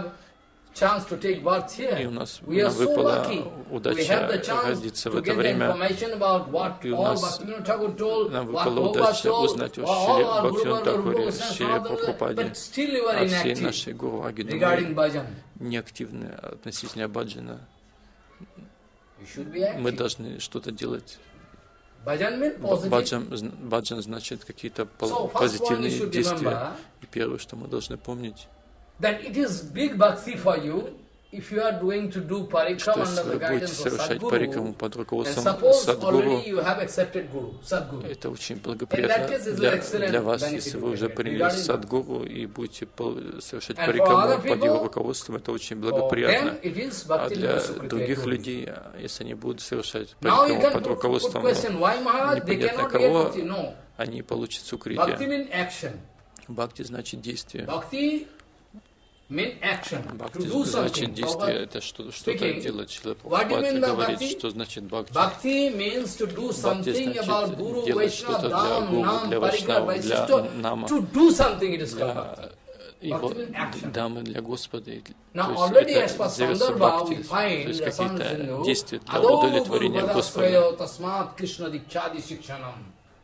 И у нас выпала удача родиться в это время, и у нас нам выпала удача узнать о Шриле Бхактивинода Тхакуре, Шриле Прабхупаде, о всей нашей Гуру Агидамы, неактивны относительно баджана. Мы должны что-то делать Bhajan means positive. Баджан значит какие-то So, позитивные действия. И первое, что мы должны помнить, that it is big bhakti for you if you are doing to do что parikram если under вы the будете guidance of совершать Sadguru, парикраму под and руководством suppose Садгуру, already you have accepted Guru, Sadguru. это очень In that благоприятно case, it's an для excellent вас, benefit если you вы уже get приняли regarding Садгуру и будете совершать And for парикраму other под его people, руководством, это очень For благоприятно. them it is А bhakti для Sukritya других Guru. людей, если они будут совершать Now you парикраму can под put руководством question, why Maharaj, they непонятно cannot get кого, bhakti? No. они получат Bhakti сукрития. means action. Бхакти значит действие. Bhakti means action. To Бхакти do значит something. действие, это что-то speaking, делать. Шрила what do you mean Прабхупада by говорит, bhakti? что значит бхакти. Bhakti means to do something значит about Guru, делать Vaishnava, что-то для Dham, Гуру, Nam, для Parikar, Вайшнава, для Vaisistha. Нама, To do something it is called bhakti. для его Bhakti means action. дамы, для Господа. Now То already есть as per это зовется Sandarbha бхакти, we то find есть the какие-то Sandarbha действия для Ado удовлетворения Guru Господа. Padasrayo Tasmat Krishna Dikshadi Shikshanam.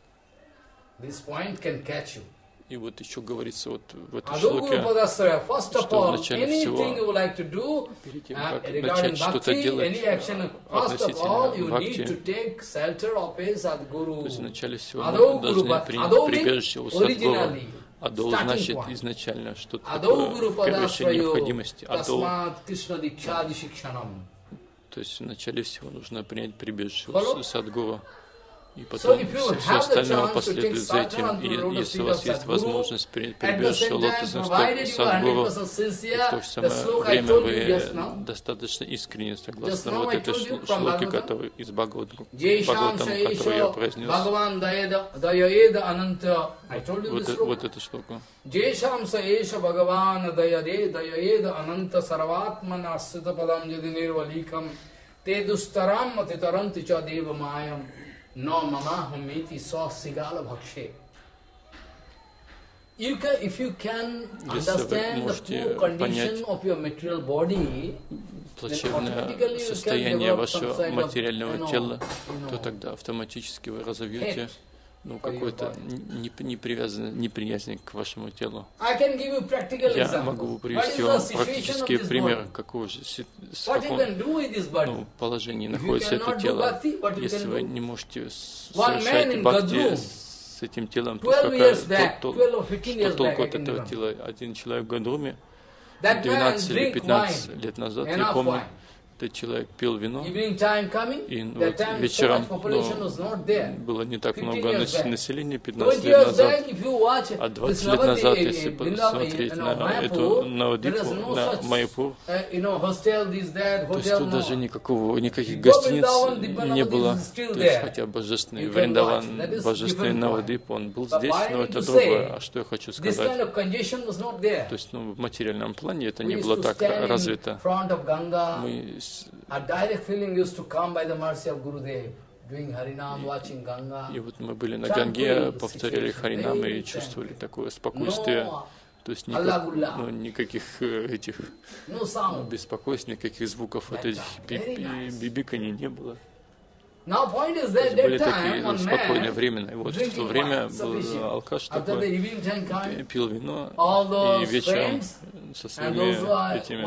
This point can catch you. И вот еще говорится вот в этой Ado Guru шлоке, Padasraya, first of что all, вначале anything всего, you would like to do перед тем, как regarding начать что-то bhakti, делать any action, first of all, относительно you need to бхакти, take shelter of his Sadguru. то есть вначале всего Ado мы должны Guru принять Ado прибежище у means Садгуру. originally. Адо Starting значит point. изначально что-то Ado такое Guru первейшей Padasrayo необходимости. Адо, Tasmat Krishna Dikshadi Shikshanam. то есть вначале всего нужно принять прибежище Follow? у Садгуру. И So потом if you все have the остальное chance to take последует за этим. sadhana to И lotus если у feet вас of есть Sadguru, возможность принять at the прибежище same time, лотосных provided стоп you are Садгуру, 100% и в то sincere, же the самое sloka I время told you just вы now, достаточно искренне, Just согласно now вот I этой told you from шлоке, Bhagavatam, которую из Jesham Бхагаватам, которую я Saisha произнес. Bhagavan Dayaeda Ananta. I told you this Вот sloka. эту шлоку. Jesham Saisha Bhagavan Dayaeda Ananta Sarvatmana Asita Padam Jadi Nirvalikam Te Dustaram Atitaranti Cha Deva Mayam No Mama Humiti Sa Sigala Bhakshe. If you can understand the poor condition of your material body, плачевное состояние вашего материального тела, то тогда автоматически вы разовьете какую-то неприязнь к вашему телу. Я могу привести вам практические примеры, в каком положении находится это тело. Если вы не можете совершать бхакти с этим телом, то что толку от этого тела? Один человек в Гадруме 12 или 15 лет назад, я помню, этот человек пил вино, и вот вечером было не так много населения, 15 лет назад, а 20 лет назад, если посмотреть на эту Навадвипу, на Майяпур, то есть тут даже никаких гостиниц не было, то есть хотя божественный Вриндаван, божественный Навадвип, он был здесь, но это другое. А что я хочу сказать? То есть в материальном плане это не было так развито. Мы И вот мы были на Ганге, повторяли Харинам и чувствовали такое спокойствие. То есть никаких этих беспокойств, никаких звуков, вот этих бибиканий не было. Были такие спокойные времена. И вот в то время был алкаш такой, пил вино, и вечером со своими этими...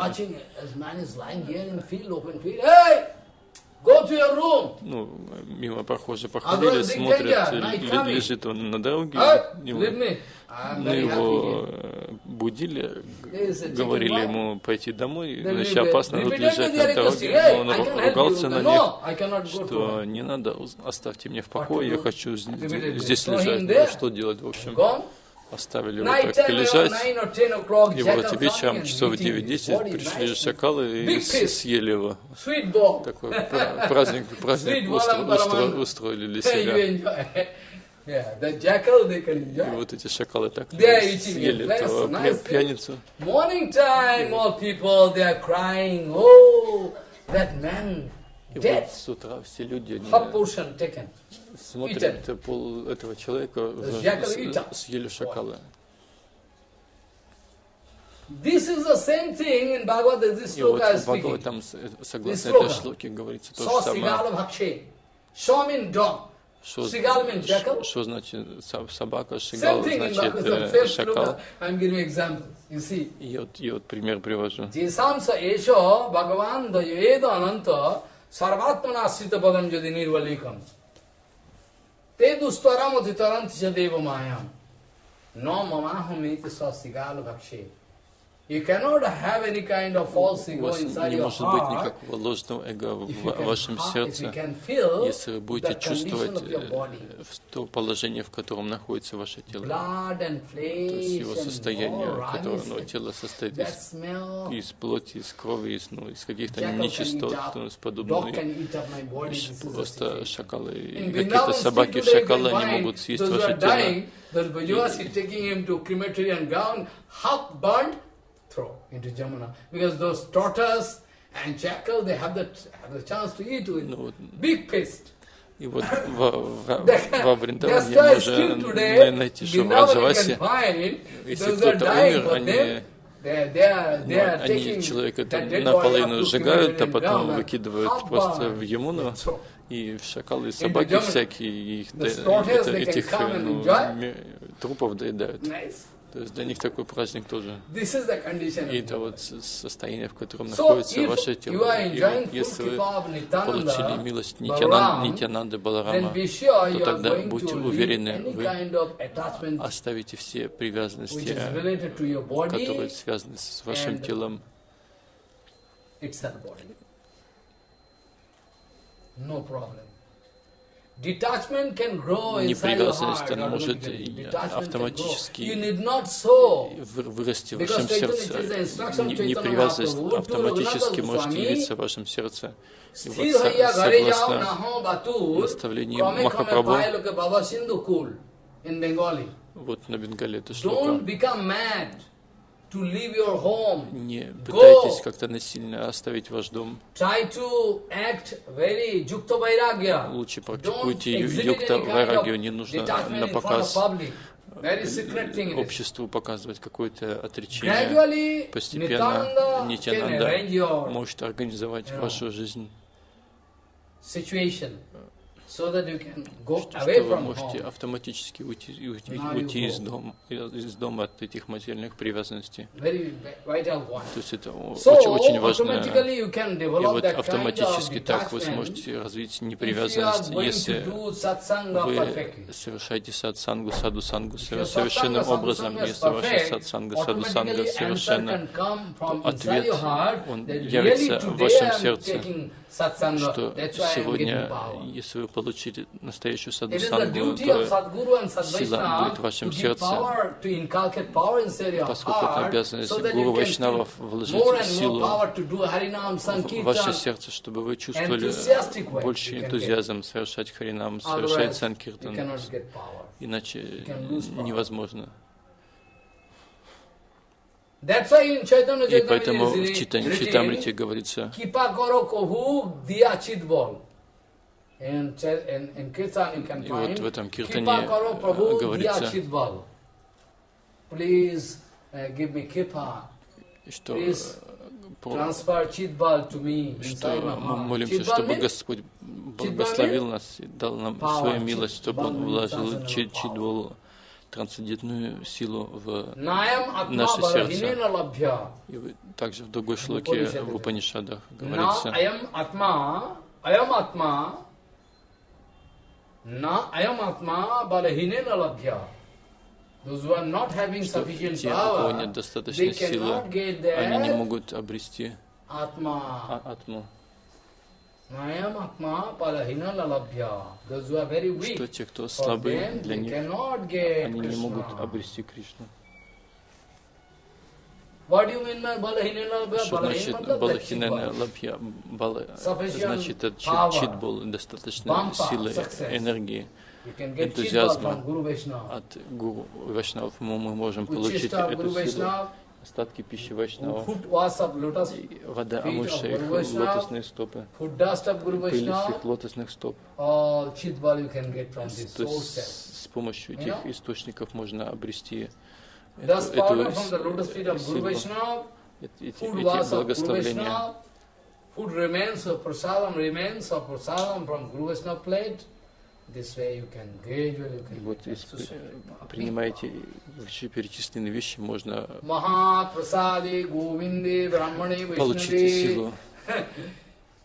Мимо прохожие проходили, смотрят, лежит он на дороге, его будили, говорили ему пойти домой, иначе опасно тут лежать на дороге, но он ругался на них, что не надо, оставьте меня в покое, я хочу здесь лежать, что делать, в общем. Оставили его так лежать, и вот вечером часов 9-10 пришли шакалы и съели его. Такой праздник устроили для себя. И вот эти шакалы так съели этого пьяницу. И вот с утра все люди смотрят, пол этого человека уже съели шакалы. И вот в Бхагаватам, согласно этой шлоке, говорится то же самое. Что значит собака, шигал значит шакал. И вот пример привожу. Te dustaram aditaram tijadeva mayam. No mamahumiti sasigal bhakshe. You cannot have any kind of false У ego вас inside не your может быть heart. никакого ложного эго If в you can вашем if you сердце, can feel если вы будете the чувствовать condition of your body, то положение, в котором находится ваше тело, blood and то есть flesh его and состояние, all которое rawness, тело состоит that smell, из плоти, из крови, из каких-то jackal can нечистот, eat то up, есть dog подобные. can eat up my body. This is the Просто situation. шакалы, In какие-то Vrindavan собаки, still today you шакалы, can они find могут съесть those who ваше are тело. dying, those bourgeoisie taking him to crematorium ground, half burnt, throw into Jamuna. Because those tortoise and jackal, they have the chance to eat with big feast. И вот во Вриндаване можно найти, что в Раджавасе, если кто-то умер, они человека там наполовину сжигают, а потом выкидывают просто в Ямуну, и шакалы, и собаки всякие, этих трупов доедают. То есть для них такой праздник тоже. И это вот состояние, в котором находится ваше тело. И если вы получили милость Нитьянанды Баларама, то тогда будьте уверены, вы оставите все привязанности, которые связаны с вашим телом. Непривязанность, она может автоматически вырасти в вашем сердце. Непривязанность автоматически может явиться в вашем сердце. И вот согласно наставлению Махапрабху, вот на Бенгале это шлока. Не пытайтесь как-то насильно оставить ваш дом. Лучше практикуйте юкта вайрагию, не нужно на показ обществу показывать какое-то отречение. Постепенно Нитьянанда может организовать вашу жизнь. Чтобы вы можете автоматически уйти из дома от этих материальных привязанностей. То есть это очень важно. И вот автоматически так вы сможете развить непривязанность, если вы совершаете садсангу, садусангу совершенным образом. Если ваша садсанга, садусанга совершенно, то ответ, он явится в вашем сердце, что сегодня, если вы получили настоящую садхусангу, то сила будет в вашем сердце, поскольку это обязанность гуру Вайшнавов вложить силу в ваше сердце, чтобы вы чувствовали больше энтузиазм совершать харинам, совершать санкиртан, иначе невозможно. И поэтому в Чайтамрите говорится, и вот в этом киртане говорится, что мы молимся, чтобы Господь благословил нас и дал нам свою милость, чтобы Он вложил чидвал, трансцендентную силу в наше сердце. И также в другой шлоке в Упанишадах говорится, что те, у кого нет достаточной силы, они не могут обрести атму. Что те, кто слабые, для них они не могут обрести Кришну. Что значит балахинена лабхья? Бала значит читбол, достаточной силы, энергии, энтузиазма от гуру Вайшнавов. Мы можем получить эту силу. Остатки пищи Вайшнавов, вода, омывшая их лотосные стопы, пыль с их лотосных стоп. То есть с помощью этих источников можно обрести эту силу, эти благословления. Вот принимаете вышеперечисленные вещи, можно получить силу.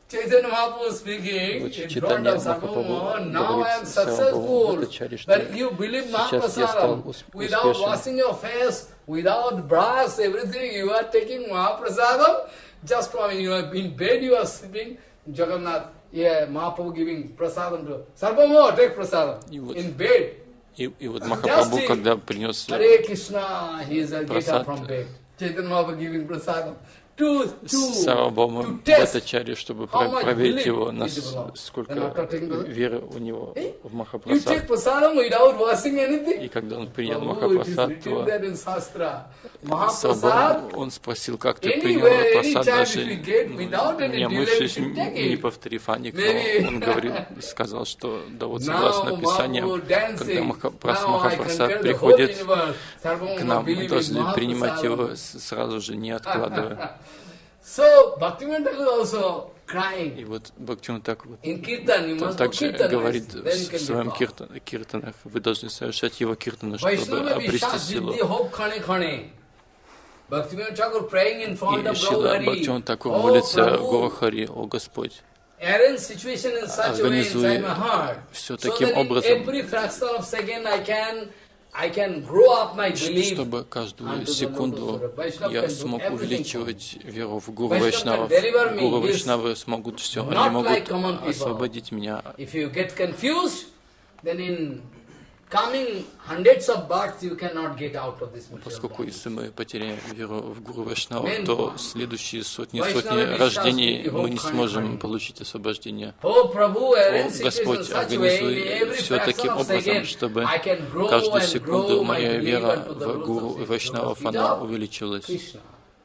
Chaitanya Mahaprabhu speaking in front Чайтанья of Sarvabhauma, Махапрабху now I am говорит Сарвабхауму Бхаттачаре, что successful. But you believe сейчас я стал Mahaprasadam. Without успешен. washing your face, without brush, everything, you are taking Mahaprasadam. Just from you are in bed, you are sleeping. Jagannath, yeah, Mahaprabhu giving prasadam to Sarvabhauma, take prasadam. In bed. И вот Махапрабху, когда принес Hare Krishna, he is a get прасад up from bed. Chaitanya Mahaprabhu giving prasadam. To Сарвабхаума test Бхаттачаре, чтобы how much проверить его, belief he develops. сколько And after taking the- веры у него в You Махапрасад. take prasadam without washing anything. И когда он принял Prabhu, it is Махапрасад, written то that in Shastra. Mahaprasad, Сарвабхаума, он спросил, как ты принял anywhere, прасад, anytime даже if you get without any не delay, омывшись, you take не it. повторив Аник, Maybe. но он говорил, сказал, что да вот Now согласно Писаниям, Mahaprabhu когда dancing. Махапрасад Now I conquer the whole приходит universe. Sarvabhauma к нам, мы believe in должны принимать его Mahaprasadam. сразу же, не откладывая. So Bhaktivinoda Thakur also И crying. вот Бхактивинода Тхакур In Kirtan, you он must do также Kirtan. говорит Then you в can своем get power. киртанах, вы должны совершать его киртаны, чтобы Vaishnava обрести Vishas силу. Siddhi Hope Khane Khane. Bhaktivinoda Thakur praying in front И of Шрила Gauri. Бхактивинода Тхакур Oh, молится в Prabhu, Говахари, о Господь, arrange situation in such a way inside организуй my heart, все so таким that in образом, every fraction of second I can grow up my belief. чтобы каждую unto the секунду Lord of Vaishnava я can do смог everything увеличивать веру в Гуру Vaishnava Вайшнавов. can deliver me, Гуру yes. Вайшнавы смогут все, Not они like могут common people. освободить меня. If you get confused, then in coming hundreds of births you cannot get out of this material Поскольку body. если мы потеряем веру в Гуру Вайшнавов, Main то point. следующие сотни Vaishnava рождений Vishwas мы не Vihokkhani сможем Khani. получить освобождение. Oh, Prabhu, О, arrange situation in Господь, such a way, in организуй every все fraction таким of образом, second, чтобы I can grow каждую and секунду grow my моя belief вера unto the в lotus Гуру feet of Вайшнавов, Krishna. она увеличилась. Krishna,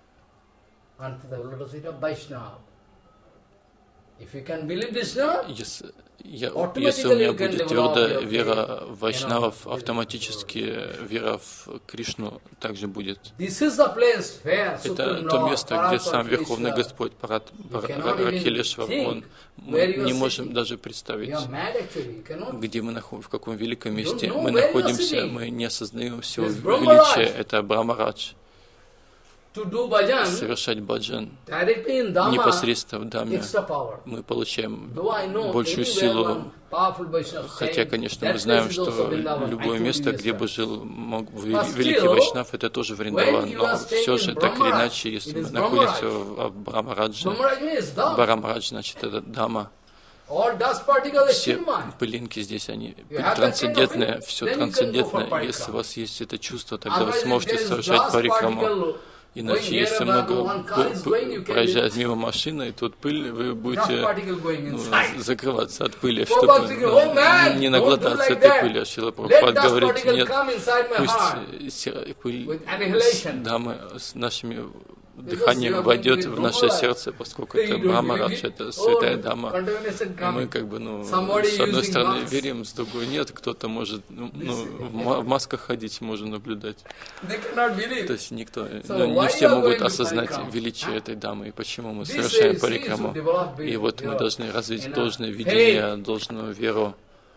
unto the lotus feet of Vaishnava. If you can believe this now, Если у меня будет твердая вера в Вайшнавов, автоматически вера в Кришну также будет. this is the place where Это Supreme то Lord, место, где сам Верховный Paramakrishna, Господь Рахилешвар, мы не можем даже представить, you are mad actually, you cannot. где мы находимся, в каком великом месте know мы where you are находимся, sitting. мы не осознаем всего This Brahmaradж. величия. Это Брахмарадж. To do bhajan Совершать баджан directly in Dhamma, непосредственно в Даме, extra power. мы получаем Though I know большую anywhere силу. one powerful Vaishnava Хотя, saying, конечно, that мы знаем, place is что also Vrindavan. I любое told место, you где yesterday. бы жил But великий still, Вайшнав, это тоже Вриндаван. when you Но are staying все in же, так или Brahmaraj, иначе, если it мы is находимся Brahmaraj. в Брахмарадже, Brahmaraj means Dham. Брахмарадж, значит, это Дама. All dust particles are Все Chinmay. пылинки здесь, они You have that kind of трансцендентные, feeling, все then you can go for трансцендентное. parikram. Если у вас есть это чувство, тогда вы Otherwise, if сможете there is совершать dust парикраму. particle Иначе, going если nearby, много one car is going, you can проезжает мимо машины, и тут пыль, вы dust будете particle going inside. закрываться от пыли, Prabhupada чтобы said, "Oh man, не don't do наглотаться like этой that. пыли. А Шрила Let Прабхупад dust говорит, particle нет, come inside my heart пусть пыль with annihilation. дамы с нашими дыханием войдет в наше сердце, поскольку это Брахмарадж, это святая дама. И мы как бы, с одной стороны верим, с другой нет, кто-то может, в масках ходить, можно наблюдать. То есть никто, не все могут осознать величие этой дамы, и почему мы совершаем парикраму. И вот мы должны развить должное видение, должную веру.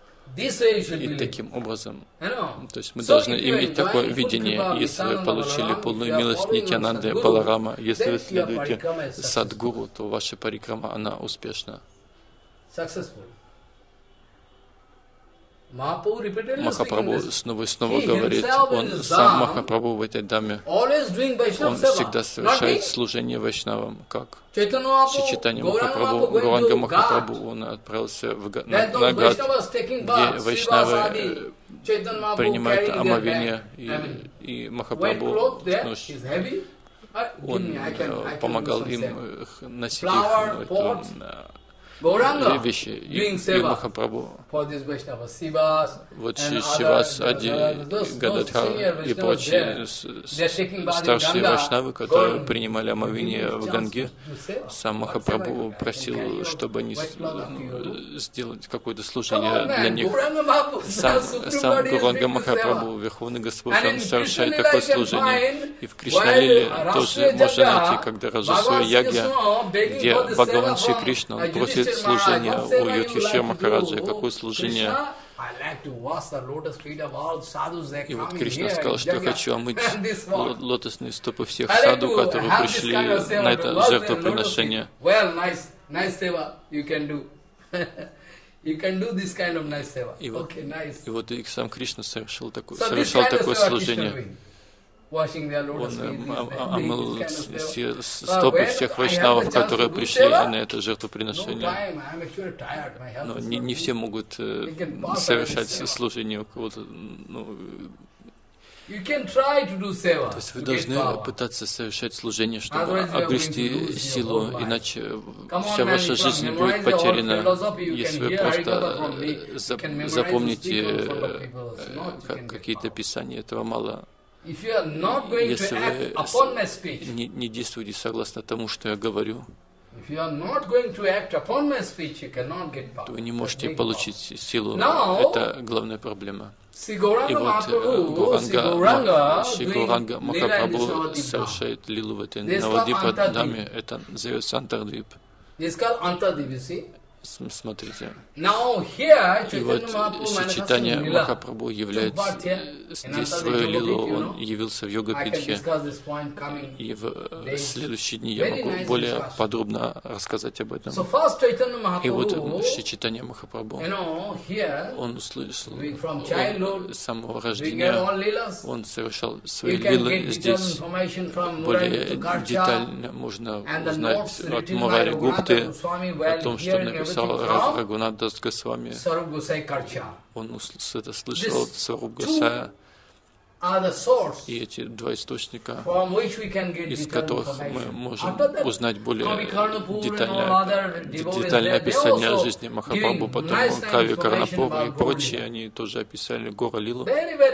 И таким образом, то есть мы должны иметь такое видение, если вы получили полную милость Нитьянанды Баларама, если вы следуете Садгуру, то ваша парикрама, она успешна. Махапрабху снова и снова говорит, он сам Махапрабху в этой даме, он всегда совершает служение Вайшнавам, как Чайтанья Махапрабху, Гауранга Махапрабху, он отправился на Гат, где Вайшнавы принимают омовение, и Махапрабху, он помогал им носить их вещи, и Махапрабху. Вот Шивас, Ади, Гададхар и прочие старшие вайшнавы, которые принимали омовение в Ганге, сам Махапрабху просил, чтобы они сделать какое-то служение для них. Сам Гауранга Махапрабху, Верховный Господь, он совершает такое служение. И в Кришналиле тоже можно найти, когда Раджасуя Ягья, где Бхагаван Шри Кришна, он просит служения у Юдхишthира Махараджа. Какое служение? И вот Кришна сказал, что я хочу омыть лотосные стопы всех саду, которые пришли на это жертвоприношение. nice seva you can do. You can do this kind of nice seva. Okay, nice. И вот и сам Кришна совершал такое служение. Он омыл стопы всех вайшнавов, которые пришли на это жертвоприношение. Но не все могут совершать служение у кого-то. То есть вы должны пытаться совершать служение, чтобы обрести силу, иначе вся ваша жизнь будет потеряна, если вы просто запомните какие-то писания, этого мало. Если вы не действуете согласно тому, что я говорю, то вы не можете получить силу. Это главная проблема. И вот Гауранга Махапрабху совершает лилу в этой Навадвипа-даме. Это называется Антардвип. Смотрите. И вот Чайтанья Махапрабху являет здесь свою лилу, он явился в Йога-питхе. И в следующие дни я могу более подробно рассказать об этом. И вот Чайтанья Махапрабху, он услышал, с самого рождения, он совершал свои лилы здесь. Более детально можно узнать от Мурари Гупты о том, что написал Рагунат Дас Госвами. Он это слышал от Сваруб Госая. И эти два источника, из которых мы можем узнать более детальное описание жизни Махапрабху, потом Кави Карнапур и прочие, они тоже описали Гора Лилу.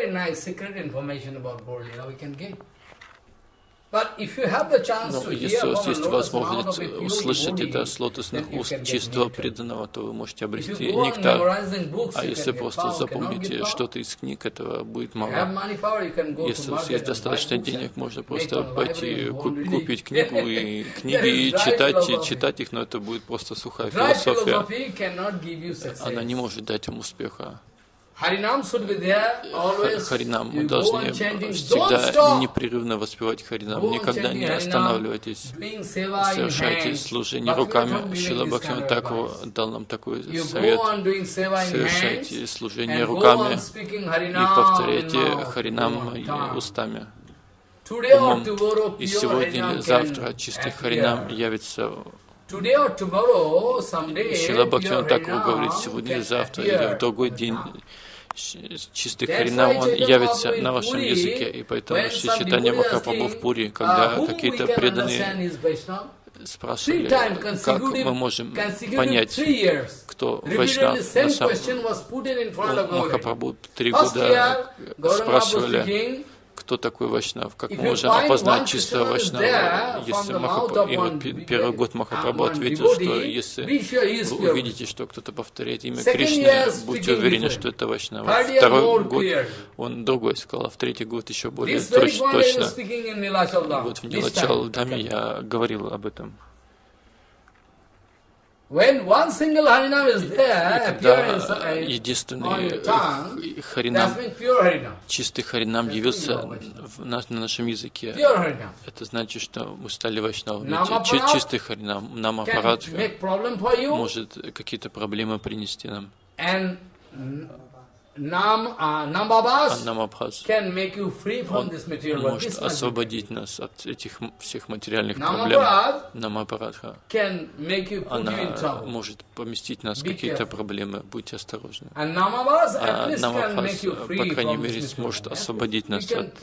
Но если у вас есть возможность услышать это с лотосных уст чистого преданного, то вы можете обрести нектар. А если просто запомните что-то из книг, этого будет мало. Если у вас есть достаточно денег, можно просто пойти купить книгу и книги и читать их, но это будет просто сухая философия. Она не может дать им успеха. Харинам, мы должны всегда непрерывно воспевать Харинам. Никогда не останавливайтесь. Совершайте служение руками. Шрила Бхактивинода Тхакур дал нам такой совет. Совершайте служение руками и повторяйте Харинам устами. Умом. И сегодня или завтра чистый Харинам явится. Шрила Бхактивинода Тхакур говорит, сегодня или завтра, или в другой день чистый Харинам, он явится на вашем языке. И поэтому Шри Чайтанья Махапрабху в Пури, когда какие-то преданные спрашивали, как мы можем понять, кто вайшнав на самом деле. Махапрабху 3 года спрашивали, кто такой вайшнав, как мы можем опознать чистого вайшнава. Если и вот первый год Махапрабху ответил, что если вы увидите, что кто-то повторяет имя Кришны, будьте уверены, что это вайшнав. Второй год он другой сказал, а в третий год еще более точно. Вот в Нилачал-даме я говорил об этом. Когда единственный Харинам, чистый Харинам явился на нашем языке, это значит, что мы стали вайшнавами. Чистый Харинам, Намапарадха, может какие-то проблемы принести нам. Намабхас может освободить нас от этих всех материальных проблем. Намапарадха, она может поместить нас в какие-то проблемы, будьте осторожны. А Намабхас, по крайней мере, сможет освободить нас от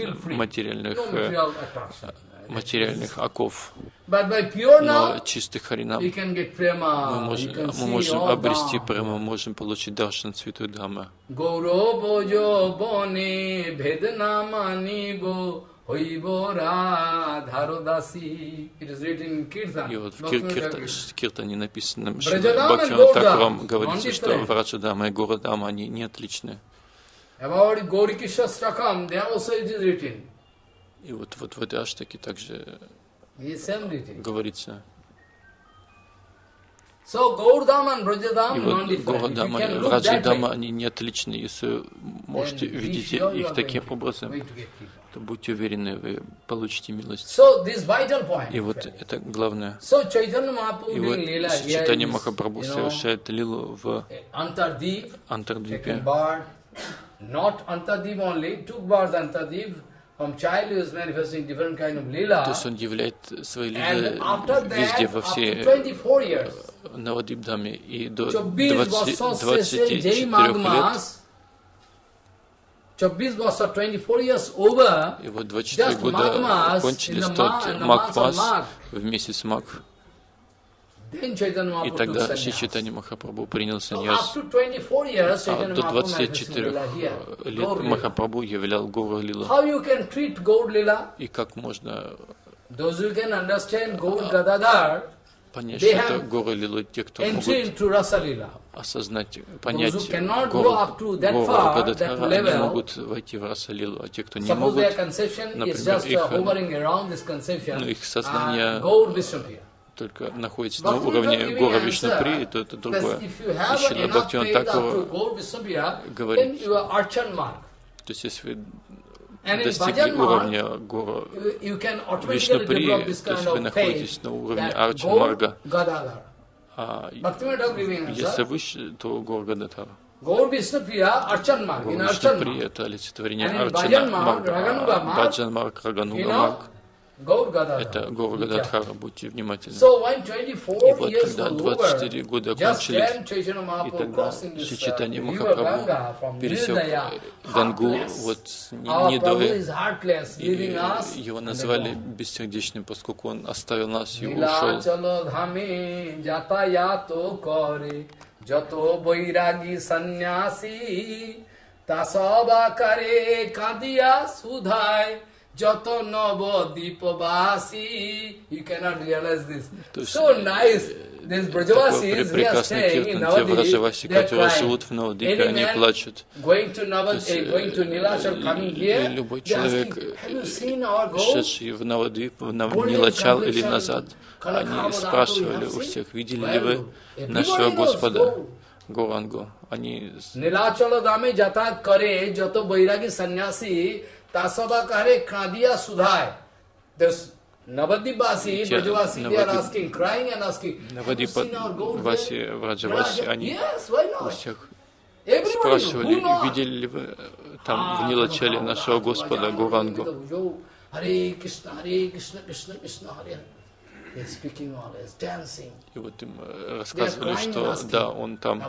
материальных оков. Но чистый Харинам мы можем обрести прямо, мы можем получить даршан Святой Дхаммы. И вот в Киртане написано, что Бхактивинода Тхакуром говорится, что Враджадама и Горадама, они не отличны. И вот в этой аштаке также говорится. So Gaurdham and Vrajadham И вот non-different. Гаурдама и Враджадама, они не отличны. Если можете видеть их таким образом, то будьте уверены, вы получите милость. И вот это главное. И вот Чайтанья Махапрабху совершает лилу в Антардвипе. Not Antardip only, took birth Antardip. From child he was manifesting different kind of lila. То есть он являет свои лилы везде, во всей Навадвипдхаме. И до 24 лет, 24 years over, и вот 24 года кончились тот Маг-мас в месяц Маг. И тогда Шри Чайтанья Махапрабху принял саньяс. А до 24 лет Махапрабху являл Гаура Лила. И как можно понять, что это Гаура Лила, те, кто могут осознать, понять Гаура Гададхара, они могут войти в Раса Лилу, а те, кто не могут, например, их сознание только находится на уровне Гора Вишнуприи, то это другое. И Шрила Бхактивинода Тхакур говорит, то есть если вы достигли уровня Гора Вишнуприи, то есть вы находитесь на уровне Арчан Марга, а если выше, то Гора Гададхара. Гора Вишнуприя — это олицетворение Арчана Марга, а Баджан Марг, Рагануга Марг — это Гаура Гададхара, будьте внимательны. И вот когда 24 года кончились, и тогда Шри Чайтанья Махапрабху пересек Гангу, вот Нидой, и его назвали бессердечным, поскольку он оставил нас и ушел. Jato Navadipavasi, you cannot realize this. So nice. These Brajavasis, we are staying in Navadip. They are crying. Any man going to Nilachal, coming here, they asking, have you seen our gold? Шедшие в Навадвип, в Нилачал или назад, они спрашивали у всех, видели ли вы нашего Господа Гурангу? Они... Nilachal Dame Jatat Kare, Jato Bairagi Sannyasi, Tasava Kare Kadiya Sudhai. There's Navadipvasi, Brajavasi, they are asking, crying and asking, have you seen our gold there? Враджаваси, они у всех Everybody, спрашивали, видели ли вы там в Нилачале нашего Господа Гурангу? Hare Krishna, Krishna Krishna, Hare. They're speaking always, dancing. И вот им рассказывали, что да, он там.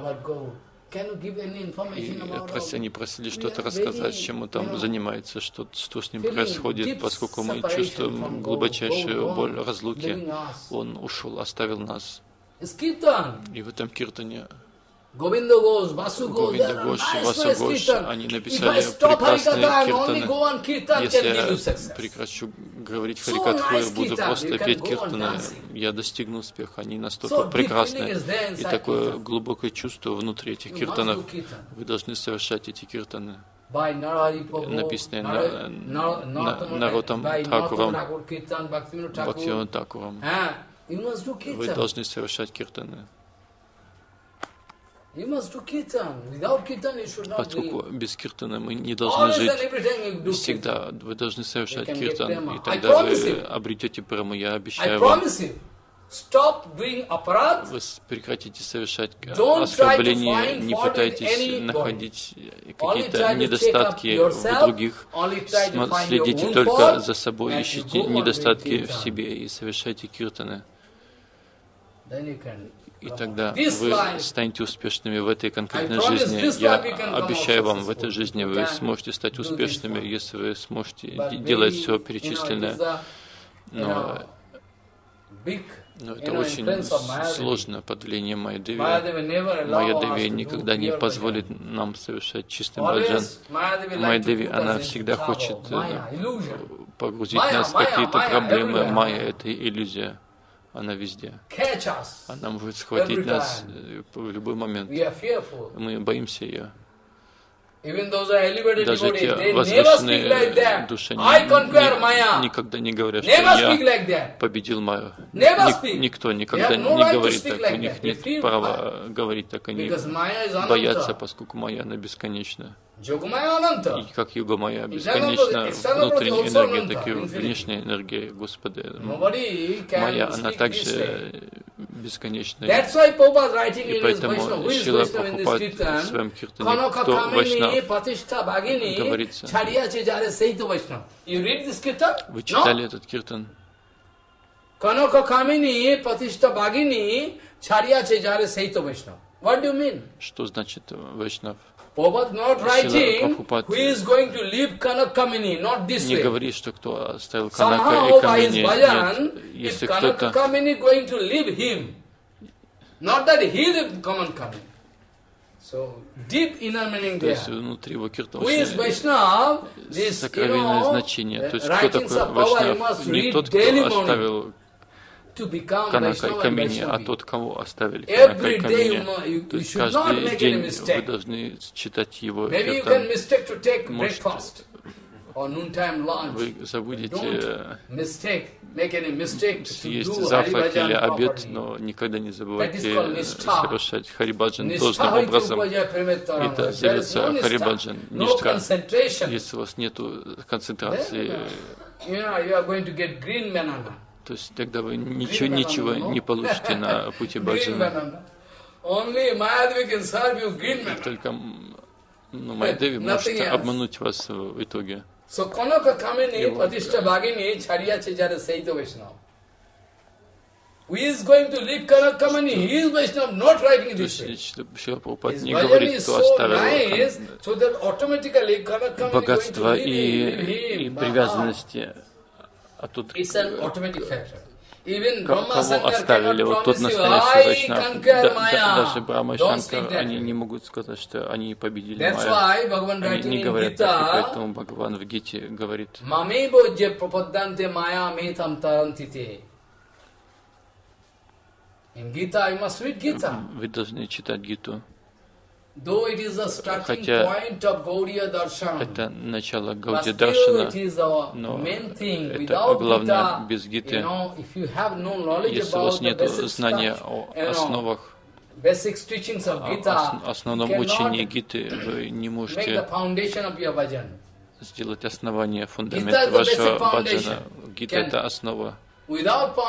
И они просили что-то рассказать, чем он там занимается, что с ним происходит, поскольку мы чувствуем глубочайшую боль разлуки. Он ушел, оставил нас. И в этом киртане Говинда Гош, Васу Гош, они написали прекрасные киртаны. Если я прекращу говорить Харикатху и буду просто петь киртаны, я достигну успеха. Они настолько прекрасны. И такое глубокое чувство внутри этих киртанов. Вы должны совершать эти киртаны, написанные Наротам Тхакуром, Бхактивинода Тхакуром. Вы должны совершать киртаны. Поскольку без киртана мы не должны жить всегда, вы должны совершать киртан, и тогда вы обретете праму. Я обещаю вам. Вы прекратите совершать оскорбления, не пытайтесь находить какие-то недостатки в других, следите только за собой, ищите недостатки в себе и совершайте киртаны. И тогда вы станете успешными в этой конкретной жизни. Я обещаю вам, в этой жизни вы сможете стать успешными, если вы сможете делать все перечисленное. Но это очень сложно под влиянием Майя-деви. Майя-деви никогда не позволит нам совершать чистый баджан. Майя-деви, она всегда хочет погрузить нас в какие-то проблемы. Майя — это иллюзия. Она везде. Она может схватить нас в любой момент. Мы боимся ее. Даже те возвышенные души никогда не говорят, что я победил Майю. Никто никогда не говорит так, у них нет права говорить так, они боятся, поскольку Майя, она бесконечна. И как Юга Майя бесконечна внутренняя энергия, так и внешняя энергия Господа. Майя, она также бесконечна. И поэтому Шрила Прабхупад в своем киртане, кто Вайшнав, говорится. Вы читали этот киртан? Kanaka Kamini Patishta Bhagini Charya Chejare Saito Vaishnava. What do you mean? Что значит Вайшнав? Prabhupada not writing who is going to leave Kanak Kamini, not this way. Не говори, что кто оставил Канака и Камини. Нет, если кто-то... Kamini going to leave him, not that he lived Kanak Kamini. So deep inner meaning there. То есть внутри его киртана очень сокровенное значение. То есть кто такой Вайшнав? Не тот, кто оставил Канака и Камини, а тот, кого оставили Канака и Камини. То есть каждый день вы должны читать его киртан. Может, вы забудете съесть завтрак или обед, но никогда не забывайте совершать харибаджан должным образом. Это зовется харибаджан, ништха. Если у вас нет концентрации, то есть тогда вы ничего не получите на пути баджана. Только Майадеви может обмануть вас в итоге. So Kanaka Kamini Patishta Bhagini Charya Chejare Saito Vaishnava. Who is going to leave Kanaka Kamini? He is Vaishnava, not writing this way. His bhajan is so nice, so that automatically Kanaka Kamini богатство и привязанности. А тут it's an automatic factor. Кого оставили, вот тот настоящий Вайшнав, даже Брахма и Шанкар, они не могут сказать, что они победили Майю. Они не говорят так, и поэтому Бхагаван в Гите говорит, вы должны читать Гиту. Хотя это начало Гаудия Даршана, но это главное без Гиты. Если у вас нет знания о основах, основном учении Гиты, вы не можете сделать основание, фундамент вашего баджана. Гита — это основа. Без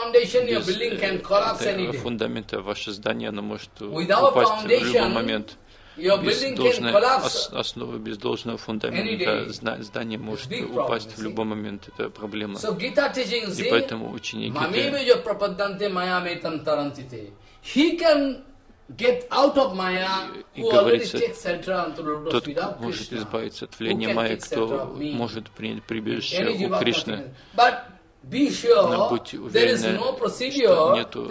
этого фундамента ваше здание оно может упасть в любой момент. Без должной основы, без должного фундамента здание может упасть в любой момент. Это проблема. И поэтому учение Гиты, говорится, тот может избавиться от влияния Майи, кто может принять прибежище у Кришны. Но будьте уверены, что нету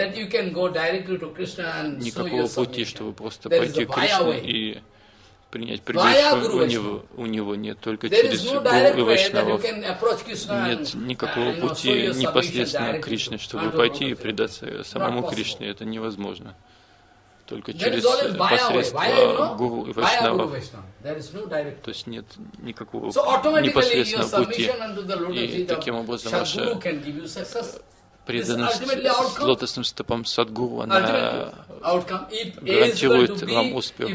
никакого пути, чтобы просто пойти к Кришне и принять прибежище у него нет, только через Гуру и Вайшнавов. Нет никакого пути непосредственно к Кришне, чтобы пойти и предаться самому Кришне. Это невозможно. Только через посредство Гуру и Вайшнавов. То есть нет никакого непосредственного пути. И таким образом ваша преданность лотосным стопам Садгуру, она гарантирует вам успех.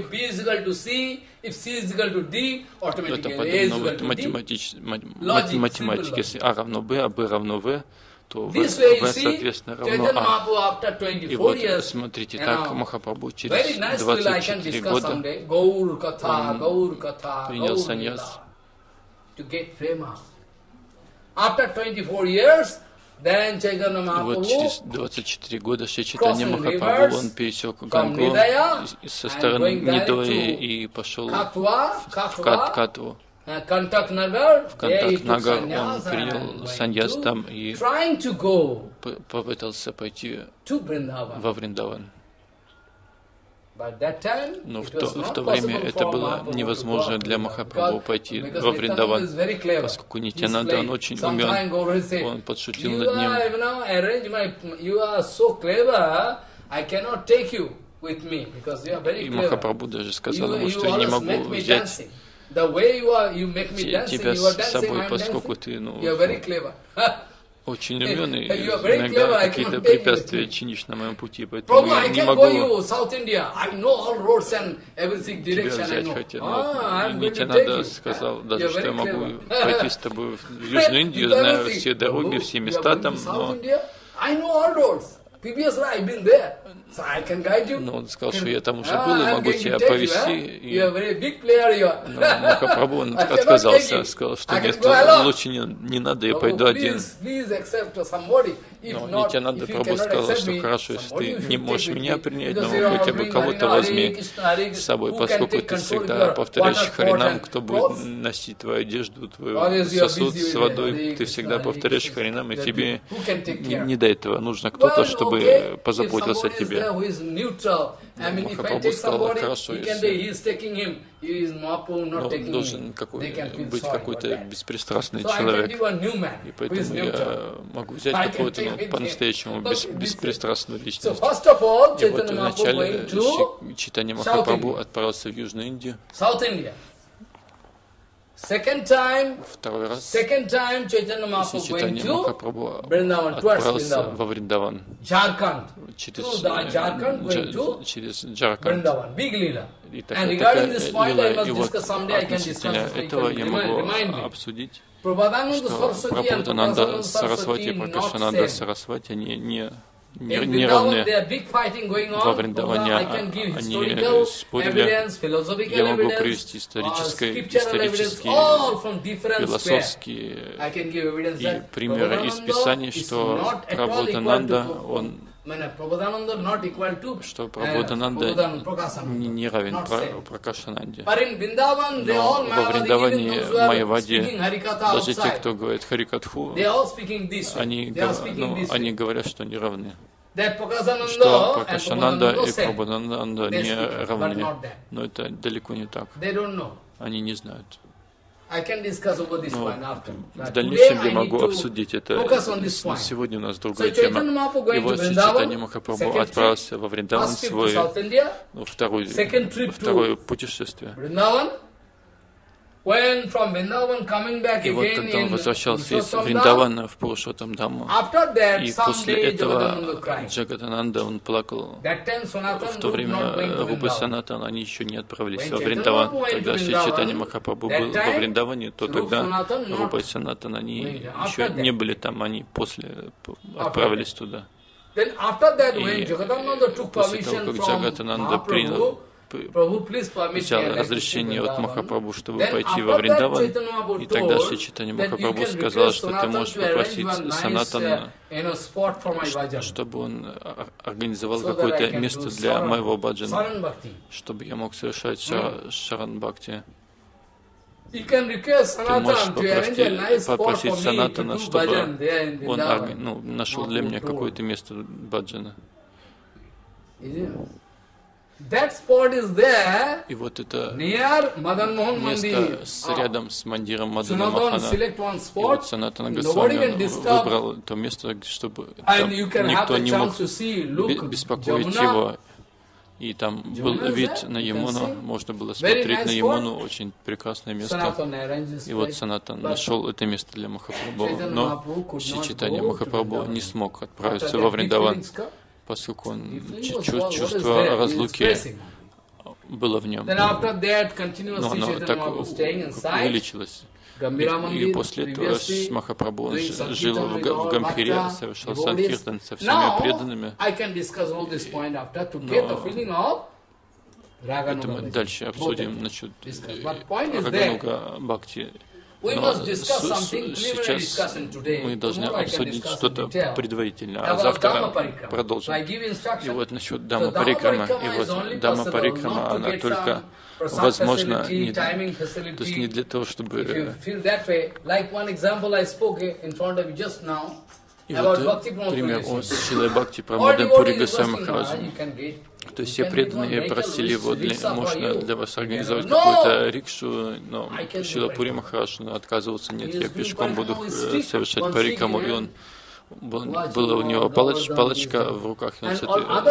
Это подобно математике. Если А равно Б, а Б равно В, то В, соответственно, равно А. И вот, смотрите, так Махапрабху через 24 года принял саньяс. Вот через 24 года Шри Чайтанья Махапрабху, он пересек Гангу со стороны Нидои и пошел в Катву. В Кантак-Нагар он принял саньяс там и попытался пойти во Вриндаван. Но в то время это было невозможно для Махапрабху пойти во Вриндаван, поскольку Нитьянанда, он очень умен, он подшутил над ним. И Махапрабху даже сказал ему, что я не могу взять тебя с собой, поскольку ты очень умен, и иногда какие-то препятствия чинишь на моем пути, поэтому я не могу тебя взять, хотя не тебе надо, сказал даже, что я могу пойти с тобой в Южную Индию, знаю все дороги, все места там, но он сказал, что я там уже был и могу тебя повести. Но Махапрабху отказался, сказал, что нет, лучше не надо, я пойду один. Но мне тебе надо, Прабху сказал, что хорошо, если ты не можешь меня принять, но хотя бы кого-то возьми с собой, поскольку ты всегда повторяешь Харинам, кто будет носить твою одежду, твой сосуд с водой, ты всегда повторяешь Харинам, и тебе не до этого нужно кто-то, чтобы позаботился о тебе. Махапрабху сказал, хорошо, если должен быть какой-то беспристрастный человек, и поэтому я могу взять какого-то по-настоящему беспристрастную личность. И вот вначале Чайтанья Махапрабху отправился в Южную Индию. Второй раз Чайтанья Махапрабху отправился во Вриндаван через Джарханд. И такая лила. И вот относительно этого я могу обсудить, что Прабхупадананда Сарасвати и Пракашананда Сарасвати, они не равны во Вриндаване, они спорили. Я могу привести исторические, философские и примеры из Писаний, что Прабхупадананда, что Прабхупадананда не равен Пракашананде. Но во Вриндаване, Майяваде, даже те, кто говорит Харикатху, они говорят, что они равны. Что Пракашананда и Прабхупадананда не равны. Но это далеко не так. Они не знают. Но в дальнейшем я могу обсудить это. Сегодня у нас другая тема. И вот Чайтанья Махапрабху отправился во Вриндаван, свое второе путешествие. И вот когда он возвращался из Вриндавана в Пурушоттам Дхамму, и после этого Джагатананда, он плакал. В то время Рупа и Санатан, они еще не отправились во Вриндаван. Когда Шри Чайтанья Махапрабху был во Вриндаване, то тогда Рупа и Санатан, они еще не были там, они после отправились туда. И после того, как Джагатананда принял, взял разрешение от Махапрабху, чтобы пойти во Вриндаван, и тогда Шри Чайтанья Махапрабху сказал, что ты можешь попросить Санатана, чтобы он организовал какое-то место для моего баджана, чтобы я мог совершать шаран бхакти. Ты можешь попросить Санатана, чтобы он нашел для меня какое-то место баджана. И вот это место рядом с мандиром Мадана Мохана. И вот Санатана Госвами выбрал то место, чтобы там никто не мог беспокоить его. И там был вид на Ямуну, можно было смотреть на Ямуну, очень прекрасное место. И вот Санатан нашел это место для Махапрабху. Но Шри Чайтанья Махапрабху не смог отправиться во Вриндаван, поскольку чувство разлуки было в нем. Но оно так увеличилось. И после этого Махапрабху жил в Гамбхире, совершал санкиртан со всеми преданными. Это мы дальше обсудим насчет Рагануга Бхакти. Но сейчас мы должны обсудить что-то предварительно, а завтра продолжим. И вот насчет Дhamma Парикрама. И вот Дhamma Парикрама, она только возможна, то есть не для того, чтобы... И вот пример о Шриле Бхакти Прамода Пури Госвами Махараджа. То есть все преданные просили его, можно для вас организовать какую-то рикшу, но Шрила Пури Махарадж отказывался, нет, я пешком буду совершать парикраму, и он была у него палочка в руках, и он с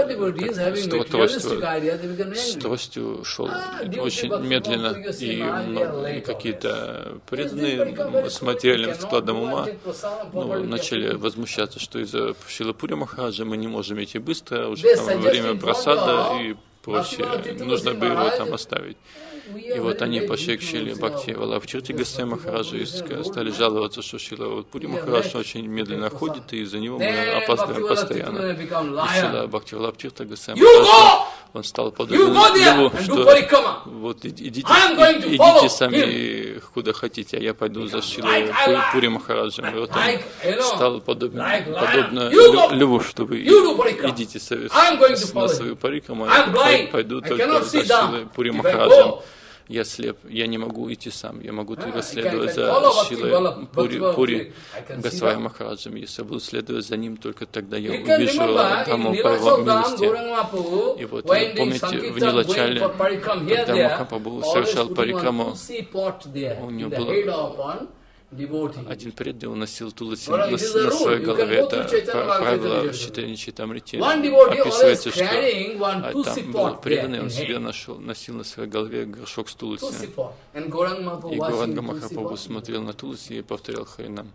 тростью шел очень медленно, и какие-то преданные с материальным складом ума начали возмущаться, что из-за Шрилы Пури Махараджа мы не можем идти быстро, уже там время просада и прочее, нужно бы его там оставить. И вот они пошли к Шриле Бхакти Валабхчирти Госвами Махараджу и стали жаловаться, что Шрила Пури Махарадж очень медленно ходит, и из-за него мы опаздываем постоянно. И Шрила Бхакти Валабхчирти Госвами Махарадж, он стал подобен льву, что вот идите сами куда хотите, а я пойду за Шрилой Пури Махараджем. И вот он стал подобно льву, что вы идите на свою парикраму, а я пойду только за Шрилой Пури Махараджем. Я слеп, я не могу идти сам, я могу только следовать за Шрилой Пури Госвами Махараджем. Если я буду следовать за ним, только тогда я увижу Дхамму по его милости. И вот, помните, в Нилачале, когда Махапрабху совершал парикраму, у него было один преданный, он носил туласи на своей голове. Это правило в Чайтанья Чаритамрите. Описывается, что там был преданный, он себе носил на своей голове горшок с туласи. И Гауранга Махапрабху смотрел на туласи и повторял Харинам.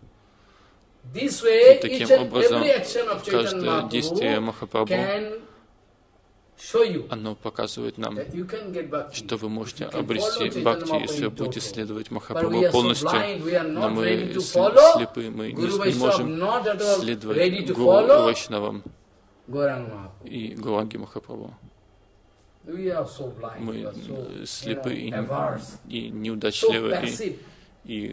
И таким образом, каждое действие Махапрабху, оно показывает нам, что вы можете обрести бхакти, если вы будете следовать Махапрабху полностью. Но мы слепы, мы не можем следовать Гуру Вайшнавам и Гауранге Махапрабху. Мы слепы и неудачливы, и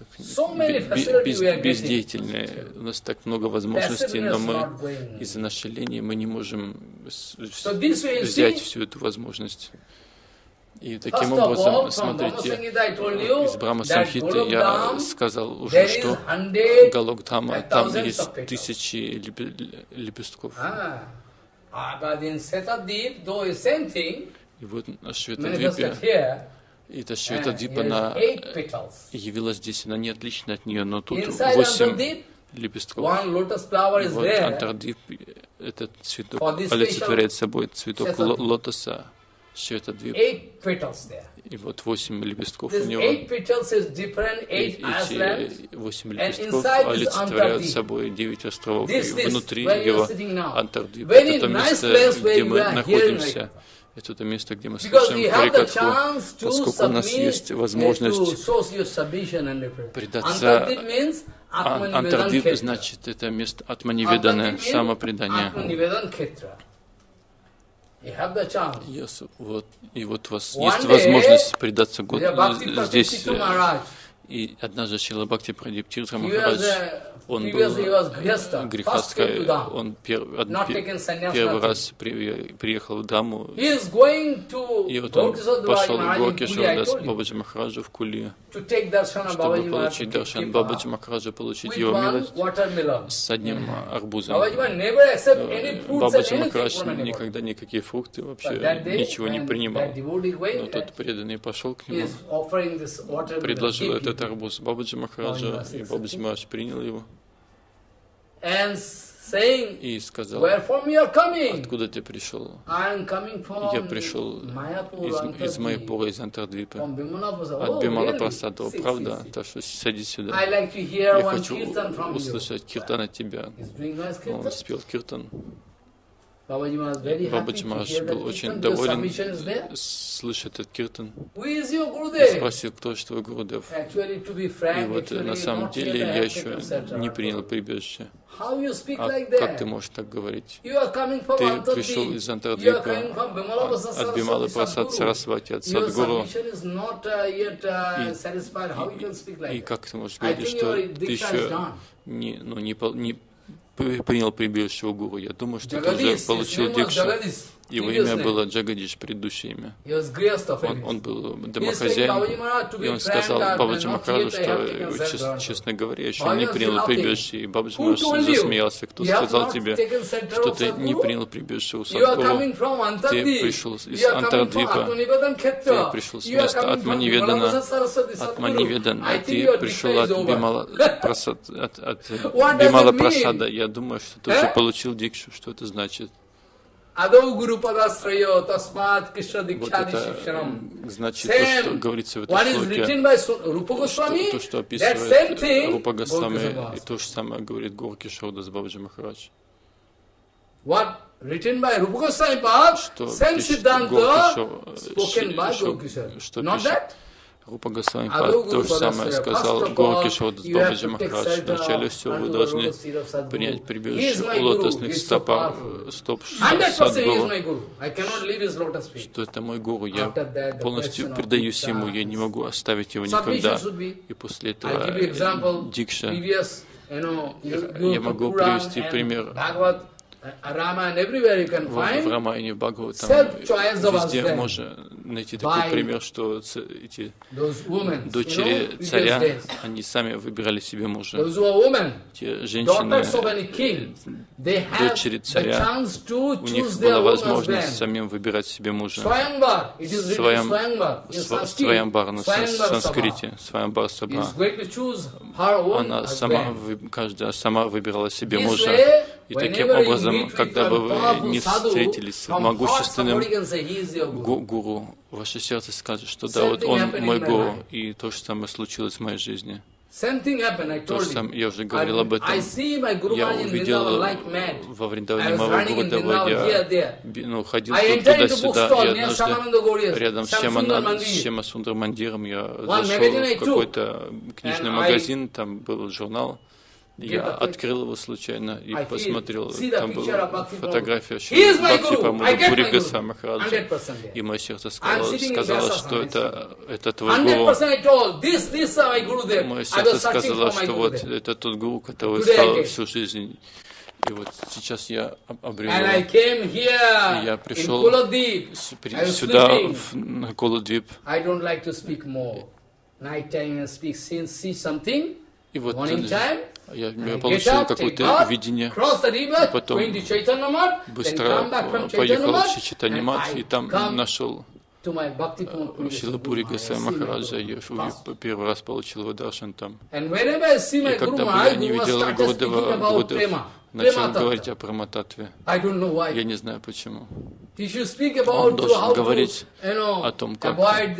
бездеятельные. У нас так много возможностей, но мы из-за нашей лени мы не можем взять всю эту возможность. И таким образом, смотрите, из Брахма Самхиты я сказал уже, что Галокдхама, там есть 1000 лепестков. И вот на Шветадвипе, эта Шветадвипа, она явилась здесь, она не отлична от нее, но тут 8 лепестков. Вот Антардвип, этот цветок олицетворяет собой цветок лотоса, Шветадвип. И вот 8 лепестков у него. Эти 8 лепестков олицетворяют собой 9 островов. И внутри его Антардвип. Это место, где мы находимся. Это то место, где мы слушаем Харикатху, поскольку у нас есть возможность предаться. Антардвип значит, это место Атманиведанное, самопредание. И вот у вас есть возможность предаться здесь. И однажды Шрила Бхакти Прадип Тиртха Махарадж, он был грехастхой, он первый раз приехал в Даму, и вот он пошел в Гокишвардас Бабаджи Махараджа в Кули, чтобы получить даршан Бабаджи Махараджа, получить его милость с одним арбузом. Бабаджи Махарадж никогда никакие фрукты, вообще ничего не принимал. Но тот преданный пошел к нему, предложил этот арбуз Бабаджи Махараджа, и Бабаджи Махарадж принял его и сказал: откуда ты пришел? Я пришел из Майяпура, из Антардвипы, от Бимала Прасада. Правда? Так что садись сюда. Я хочу услышать киртан от тебя. Он спел киртан. Бабаджи Махарадж был очень доволен, слыша этот киртан, и спросил, кто же твой Гурудев. И вот на самом деле я еще не принял прибежище. А как ты можешь так говорить? Ты пришел из Антардвипа, от Бималы Прасад Сарасвати, от Садгуру, и как ты можешь говорить, что ты еще не принял прибежище у Гуру? Я думаю, что ты уже получил дикшу. Его имя было Джагадиш, предыдущее имя. Он был домохозяин, и он сказал Бабаджи Махараджу, что, честно говоря, еще не принял прибежище. И Бабаджи Махарадж засмеялся. Кто сказал тебе, что ты не принял прибежище у Садгуру? Ты пришел из Антардвипа, ты пришел с места Атманиведана, ты пришел от Бимала Прасада. Я думаю, что ты уже получил дикшу. Что это значит? Вот это значит то, что говорится в этой шлоке, то, что описывает Рупа Госвами, и то же самое говорит Гаур Кишор Дас Бабаджи Махарадж. Что пишет Рупа Госвами Пад, то же самое сказал Гаур Кишор Дас Бабаджи Махарадж. Вначале всего вы должны принять прибежище у лотосных стоп Садгуру, что это мой гуру, я полностью предаюсь ему, я не могу оставить его никогда. И после этого дикша, я могу привести пример. В Рамайне, в Бхагаватам, везде можно найти такой пример, что эти дочери царя, они сами выбирали себе мужа. Те женщины, дочери царя, у них была возможность самим выбирать себе мужа. Сваямбар на санскрите, Сваямбар Сабха. Она сама, каждая сама выбирала себе мужа. И таким образом, когда бы вы не встретились с могущественным гуру, ваше сердце скажет, что да, вот он мой гуру, и то же самое случилось в моей жизни. То же самое, я уже говорил об этом. Я увидел во Вриндаване моего гуру Давадья, ходил туда-сюда, и однажды рядом с Шьяма Сундар Мандиром я зашел в какой-то книжный магазин, там был журнал. Я открыл его случайно и посмотрел, там была фотография Бхакти Прамода Госвами Махараджа, и мое сердце сказало, что это твой гуру. Мое сердце сказало, что вот это тот гуру, который искал всю жизнь. И вот сейчас я обрел его. И я пришел сюда, на Куладвип. И вот я получил какое-то видение, и потом быстро поехал в Чайтанья-мат, и там нашел Шрила Пури Госвами Махараджа, я первый раз получил его даршан там. И когда бы я не видел Гурудева, начал говорить о Прамататве. Я не знаю почему. Он должен говорить о том, как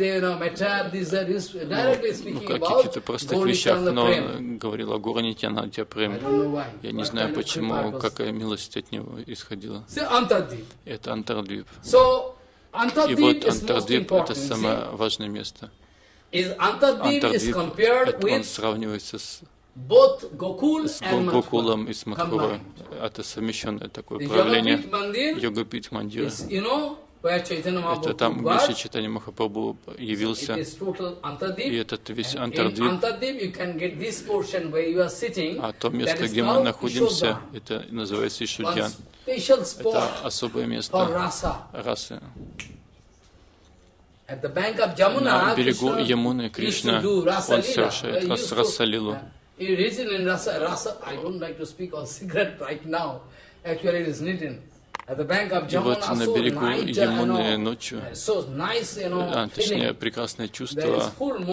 каких-то простых вещах, но он говорил о Гуру Нитьянанде Прем. Я не знаю почему, какая милость от него исходила. Это Антардвип. И вот Антардвип — это самое важное место. Антардвип, он сравнивается с Гокулом и с Мадхурой. Это совмещенное такое проявление Йогапит Мандира. Это там, где Шри Чайтанья Махапрабху явился, и этот весь Антардвип, а то место, где мы находимся, это называется Ишудьян. Это особое место расы. На берегу Ямуны Кришна, он совершает Раса-лилу. И вот на берегу Ямуны ночью, точнее, прекрасное чувство,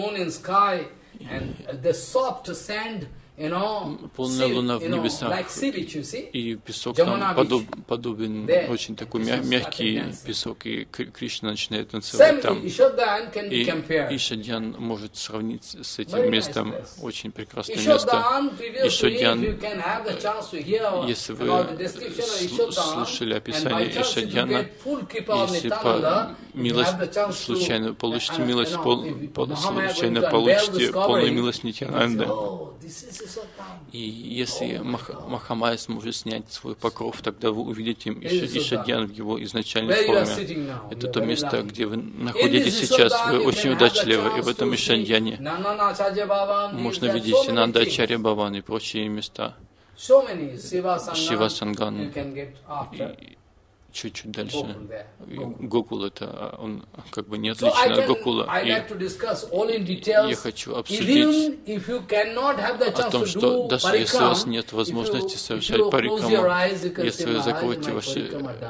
полная луна в небесах, и песок там подобен, очень такой мягкий песок, и Кришна начинает танцевать там. И Ишадьян может сравнить с этим местом, очень прекрасное место. Ишадьян, если вы слушали описание Ишадьяна, если по милость случайно получите милость, случайно получите полную милость Нитьянанды. И если Махамая сможет снять свой покров, тогда вы увидите Ишадьян в его изначальной форме. Это то место, где вы находитесь сейчас. Вы очень удачливы, и в этом Ишадьяне можно видеть Нанда Ачарья Бхаван и прочие места. Шива Санган. чуть-чуть дальше. Гокул это, он как бы не отличен от Гокула. И я хочу обсудить о том, что даже если у вас нет возможности совершать парикраму, если вы закроете ваши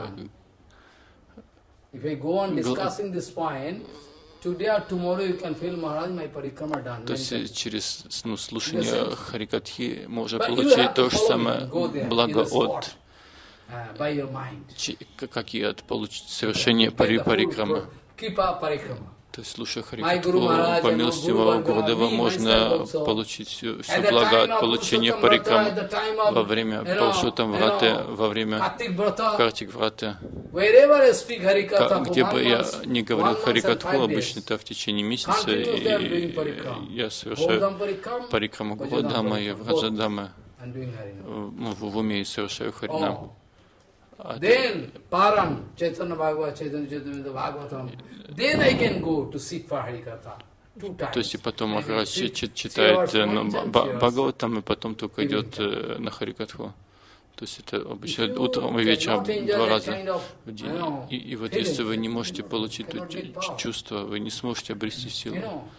то есть через слушание Харикатхи можно получить то же самое благо от как и от совершения парикрамы. То есть, слушая Харикатху, по милости Гурудева, можно получить все благо от получения парикрамы во время Парашутам Враты, во время Картик Враты. Где бы я ни говорил Харикатху, обычно это в течение месяца, и я совершаю парикраму Гурудама и Враджадамы в уме и совершаю Харинам. Then Param, Chaitanya Bhagavad, Chaitanya Chaitanya Bhagavatam, then I can go to seek for Harikatha. То есть и потом Махарадж читает Бхагаватам, и потом только идет на Харикатху. То есть это обычно утром и вечером 2 раза в день. И вот если вы не можете получить чувство, вы не сможете обрести силу.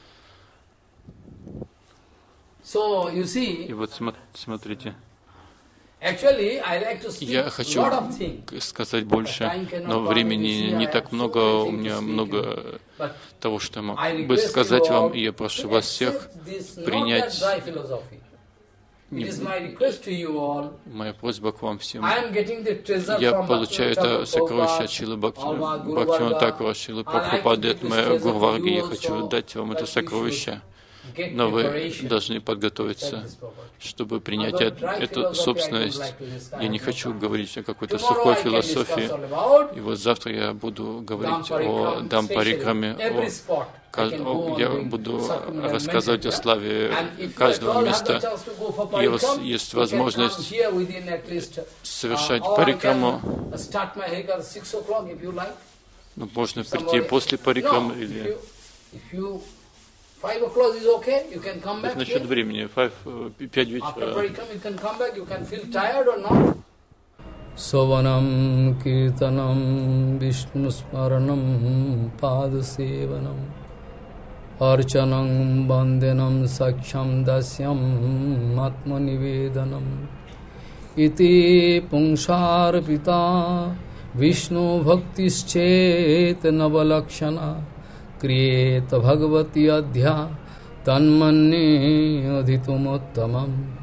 И вот смотрите. Я хочу сказать больше, но времени не так много, у меня много того, что я мог бы сказать вам, и я прошу вас всех принять. Моя просьба к вам всем. Я получаю это сокровище от Шрилы Бхактивинода Thakura, Шрилы Прабхупады, от моей Гурварги. Я хочу дать вам это сокровище. Но вы должны подготовиться, чтобы принять эту собственность. Я не хочу говорить о какой-то сухой философии. И вот завтра я буду говорить о Дампарикраме, я буду рассказывать о славе каждого места. И у вас есть возможность совершать парикраму. Ну, можно прийти после парикрамы или... 5 o'clock is okay, you can come back насчет времени, 5 вечера. After parikram you can come back, you can feel tired or not. Savanam kirtanam Vishnu smaranam padasevanam Archanam bandhanam saksham dasyam atmanivedanam Iti pungsharpita Vishnu bhaktischet navalakshana Kriyeta bhagavati adhya tanmanne adhitumottamam